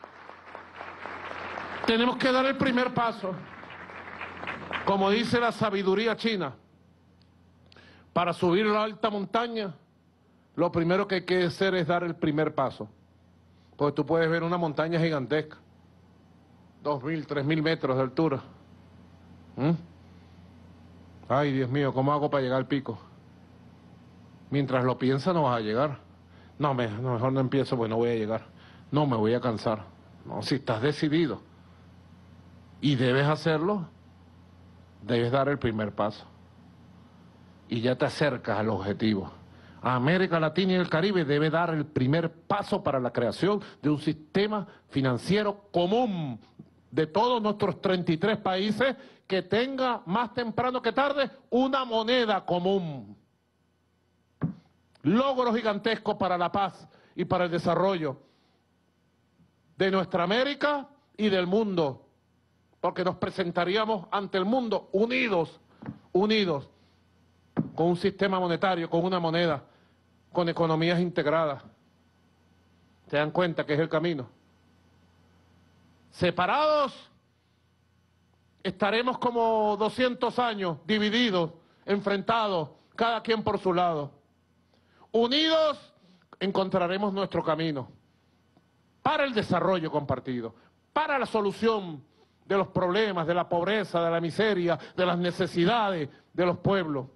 Tenemos que dar el primer paso. Como dice la sabiduría china, para subir la alta montaña, lo primero que hay que hacer es dar el primer paso. Porque tú puedes ver una montaña gigantesca, 2.000, 3.000 metros de altura. Ay, Dios mío, ¿cómo hago para llegar al pico? Mientras lo piensas no vas a llegar. No, mejor no empiezo porque no voy a llegar. No, me voy a cansar. No, si estás decidido y debes hacerlo, debes dar el primer paso. Y ya te acercas al objetivo. América Latina y el Caribe debe dar el primer paso para la creación de un sistema financiero común de todos nuestros 33 países que tenga más temprano que tarde una moneda común. Logro gigantesco para la paz y para el desarrollo de nuestra América y del mundo, porque nos presentaríamos ante el mundo unidos, con un sistema monetario, con una moneda, con economías integradas. ¿Se dan cuenta que es el camino? Separados, estaremos como 200 años, divididos, enfrentados, cada quien por su lado. Unidos, encontraremos nuestro camino para el desarrollo compartido, para la solución de los problemas, de la pobreza, de la miseria, de las necesidades de los pueblos.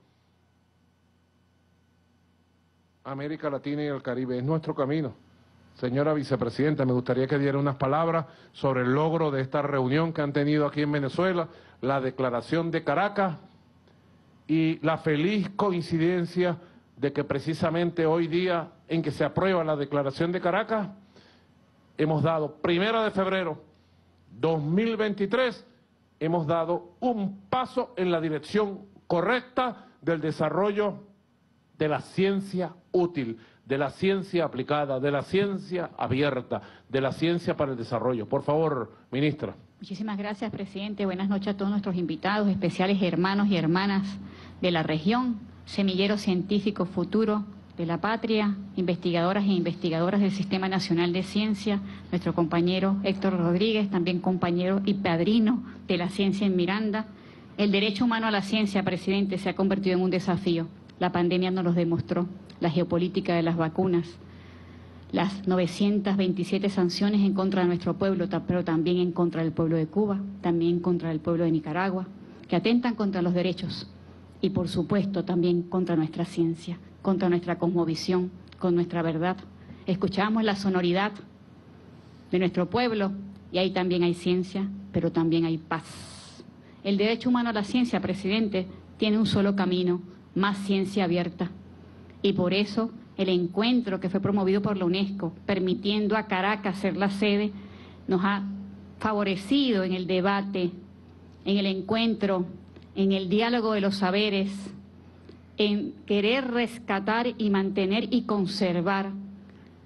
América Latina y el Caribe es nuestro camino. Señora Vicepresidenta, me gustaría que diera unas palabras sobre el logro de esta reunión que han tenido aquí en Venezuela, la declaración de Caracas y la feliz coincidencia de que precisamente hoy día en que se aprueba la declaración de Caracas, hemos dado, 1 de febrero 2023, hemos dado un paso en la dirección correcta del desarrollo de la ciencia útil, de la ciencia aplicada, de la ciencia abierta, de la ciencia para el desarrollo. Por favor, ministra. Muchísimas gracias, presidente. Buenas noches a todos nuestros invitados, especiales hermanos y hermanas de la región, semilleros científicos futuro de la patria, investigadoras e investigadoras del Sistema Nacional de Ciencia, nuestro compañero Héctor Rodríguez, también compañero y padrino de la ciencia en Miranda. El derecho humano a la ciencia, presidente, se ha convertido en un desafío. La pandemia nos lo demostró, la geopolítica de las vacunas, las 927 sanciones en contra de nuestro pueblo, pero también en contra del pueblo de Cuba, también en contra del pueblo de Nicaragua, que atentan contra los derechos y, por supuesto, también contra nuestra ciencia, contra nuestra cosmovisión, con nuestra verdad. Escuchamos la sonoridad de nuestro pueblo y ahí también hay ciencia, pero también hay paz. El derecho humano a la ciencia, presidente, tiene un solo camino: más ciencia abierta. Y por eso el encuentro que fue promovido por la UNESCO, permitiendo a Caracas ser la sede, nos ha favorecido en el debate, en el encuentro, en el diálogo de los saberes, en querer rescatar y mantener y conservar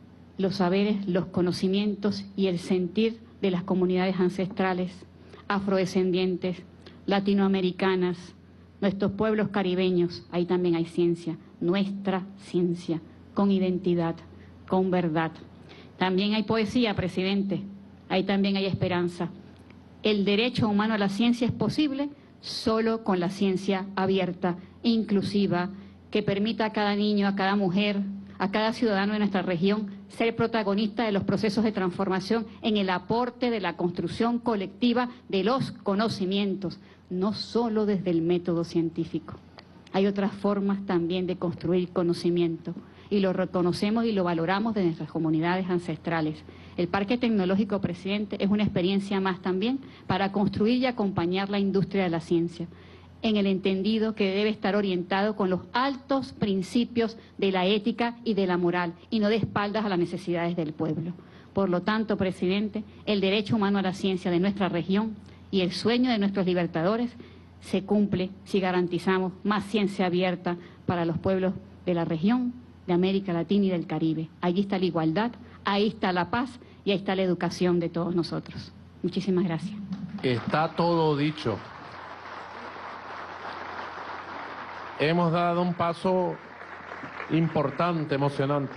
los saberes, los conocimientos y el sentir de las comunidades ancestrales, afrodescendientes, latinoamericanas, nuestros pueblos caribeños. Ahí también hay ciencia, nuestra ciencia, con identidad, con verdad. También hay poesía, presidente, ahí también hay esperanza. El derecho humano a la ciencia es posible solo con la ciencia abierta, inclusiva, que permita a cada niño, a cada mujer, a cada ciudadano de nuestra región ser protagonista de los procesos de transformación en el aporte de la construcción colectiva de los conocimientos, no solo desde el método científico. Hay otras formas también de construir conocimiento y lo reconocemos y lo valoramos de nuestras comunidades ancestrales. El Parque Tecnológico, presidente, es una experiencia más también para construir y acompañar la industria de la ciencia, en el entendido que debe estar orientado con los altos principios de la ética y de la moral, y no de espaldas a las necesidades del pueblo. Por lo tanto, presidente, el derecho humano a la ciencia de nuestra región y el sueño de nuestros libertadores se cumple si garantizamos más ciencia abierta para los pueblos de la región, de América Latina y del Caribe. Allí está la igualdad, ahí está la paz y ahí está la educación de todos nosotros. Muchísimas gracias. Está todo dicho. Hemos dado un paso importante, emocionante.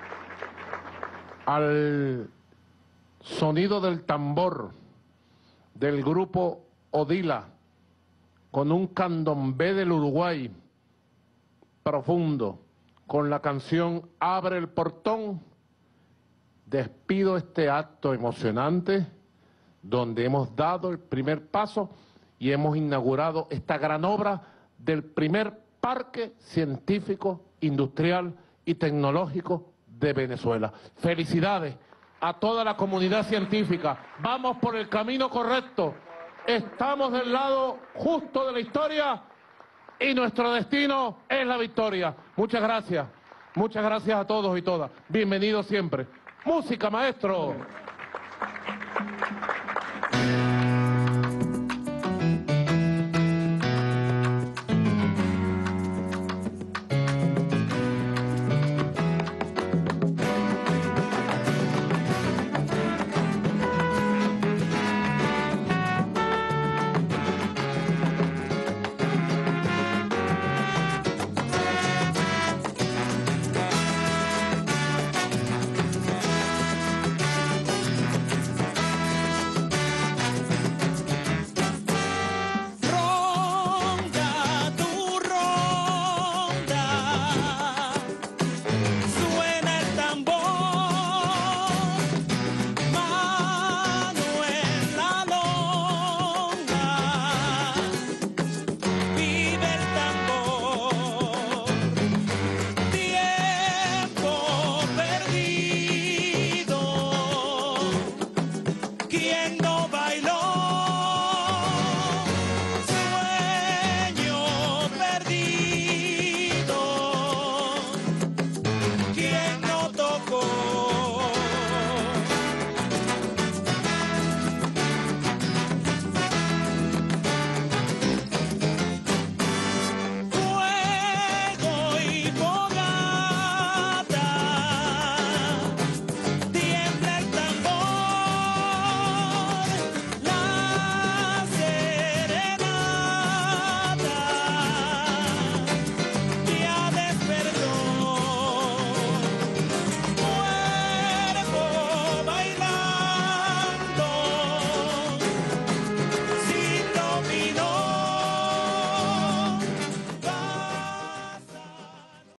Al sonido del tambor del grupo Odila, con un candombe del Uruguay profundo, con la canción Abre el portón, despido este acto emocionante donde hemos dado el primer paso y hemos inaugurado esta gran obra del primer Parque Científico, Industrial y Tecnológico de Venezuela. Felicidades a toda la comunidad científica. Vamos por el camino correcto. Estamos del lado justo de la historia y nuestro destino es la victoria. Muchas gracias. Muchas gracias a todos y todas. Bienvenidos siempre. Música, maestro.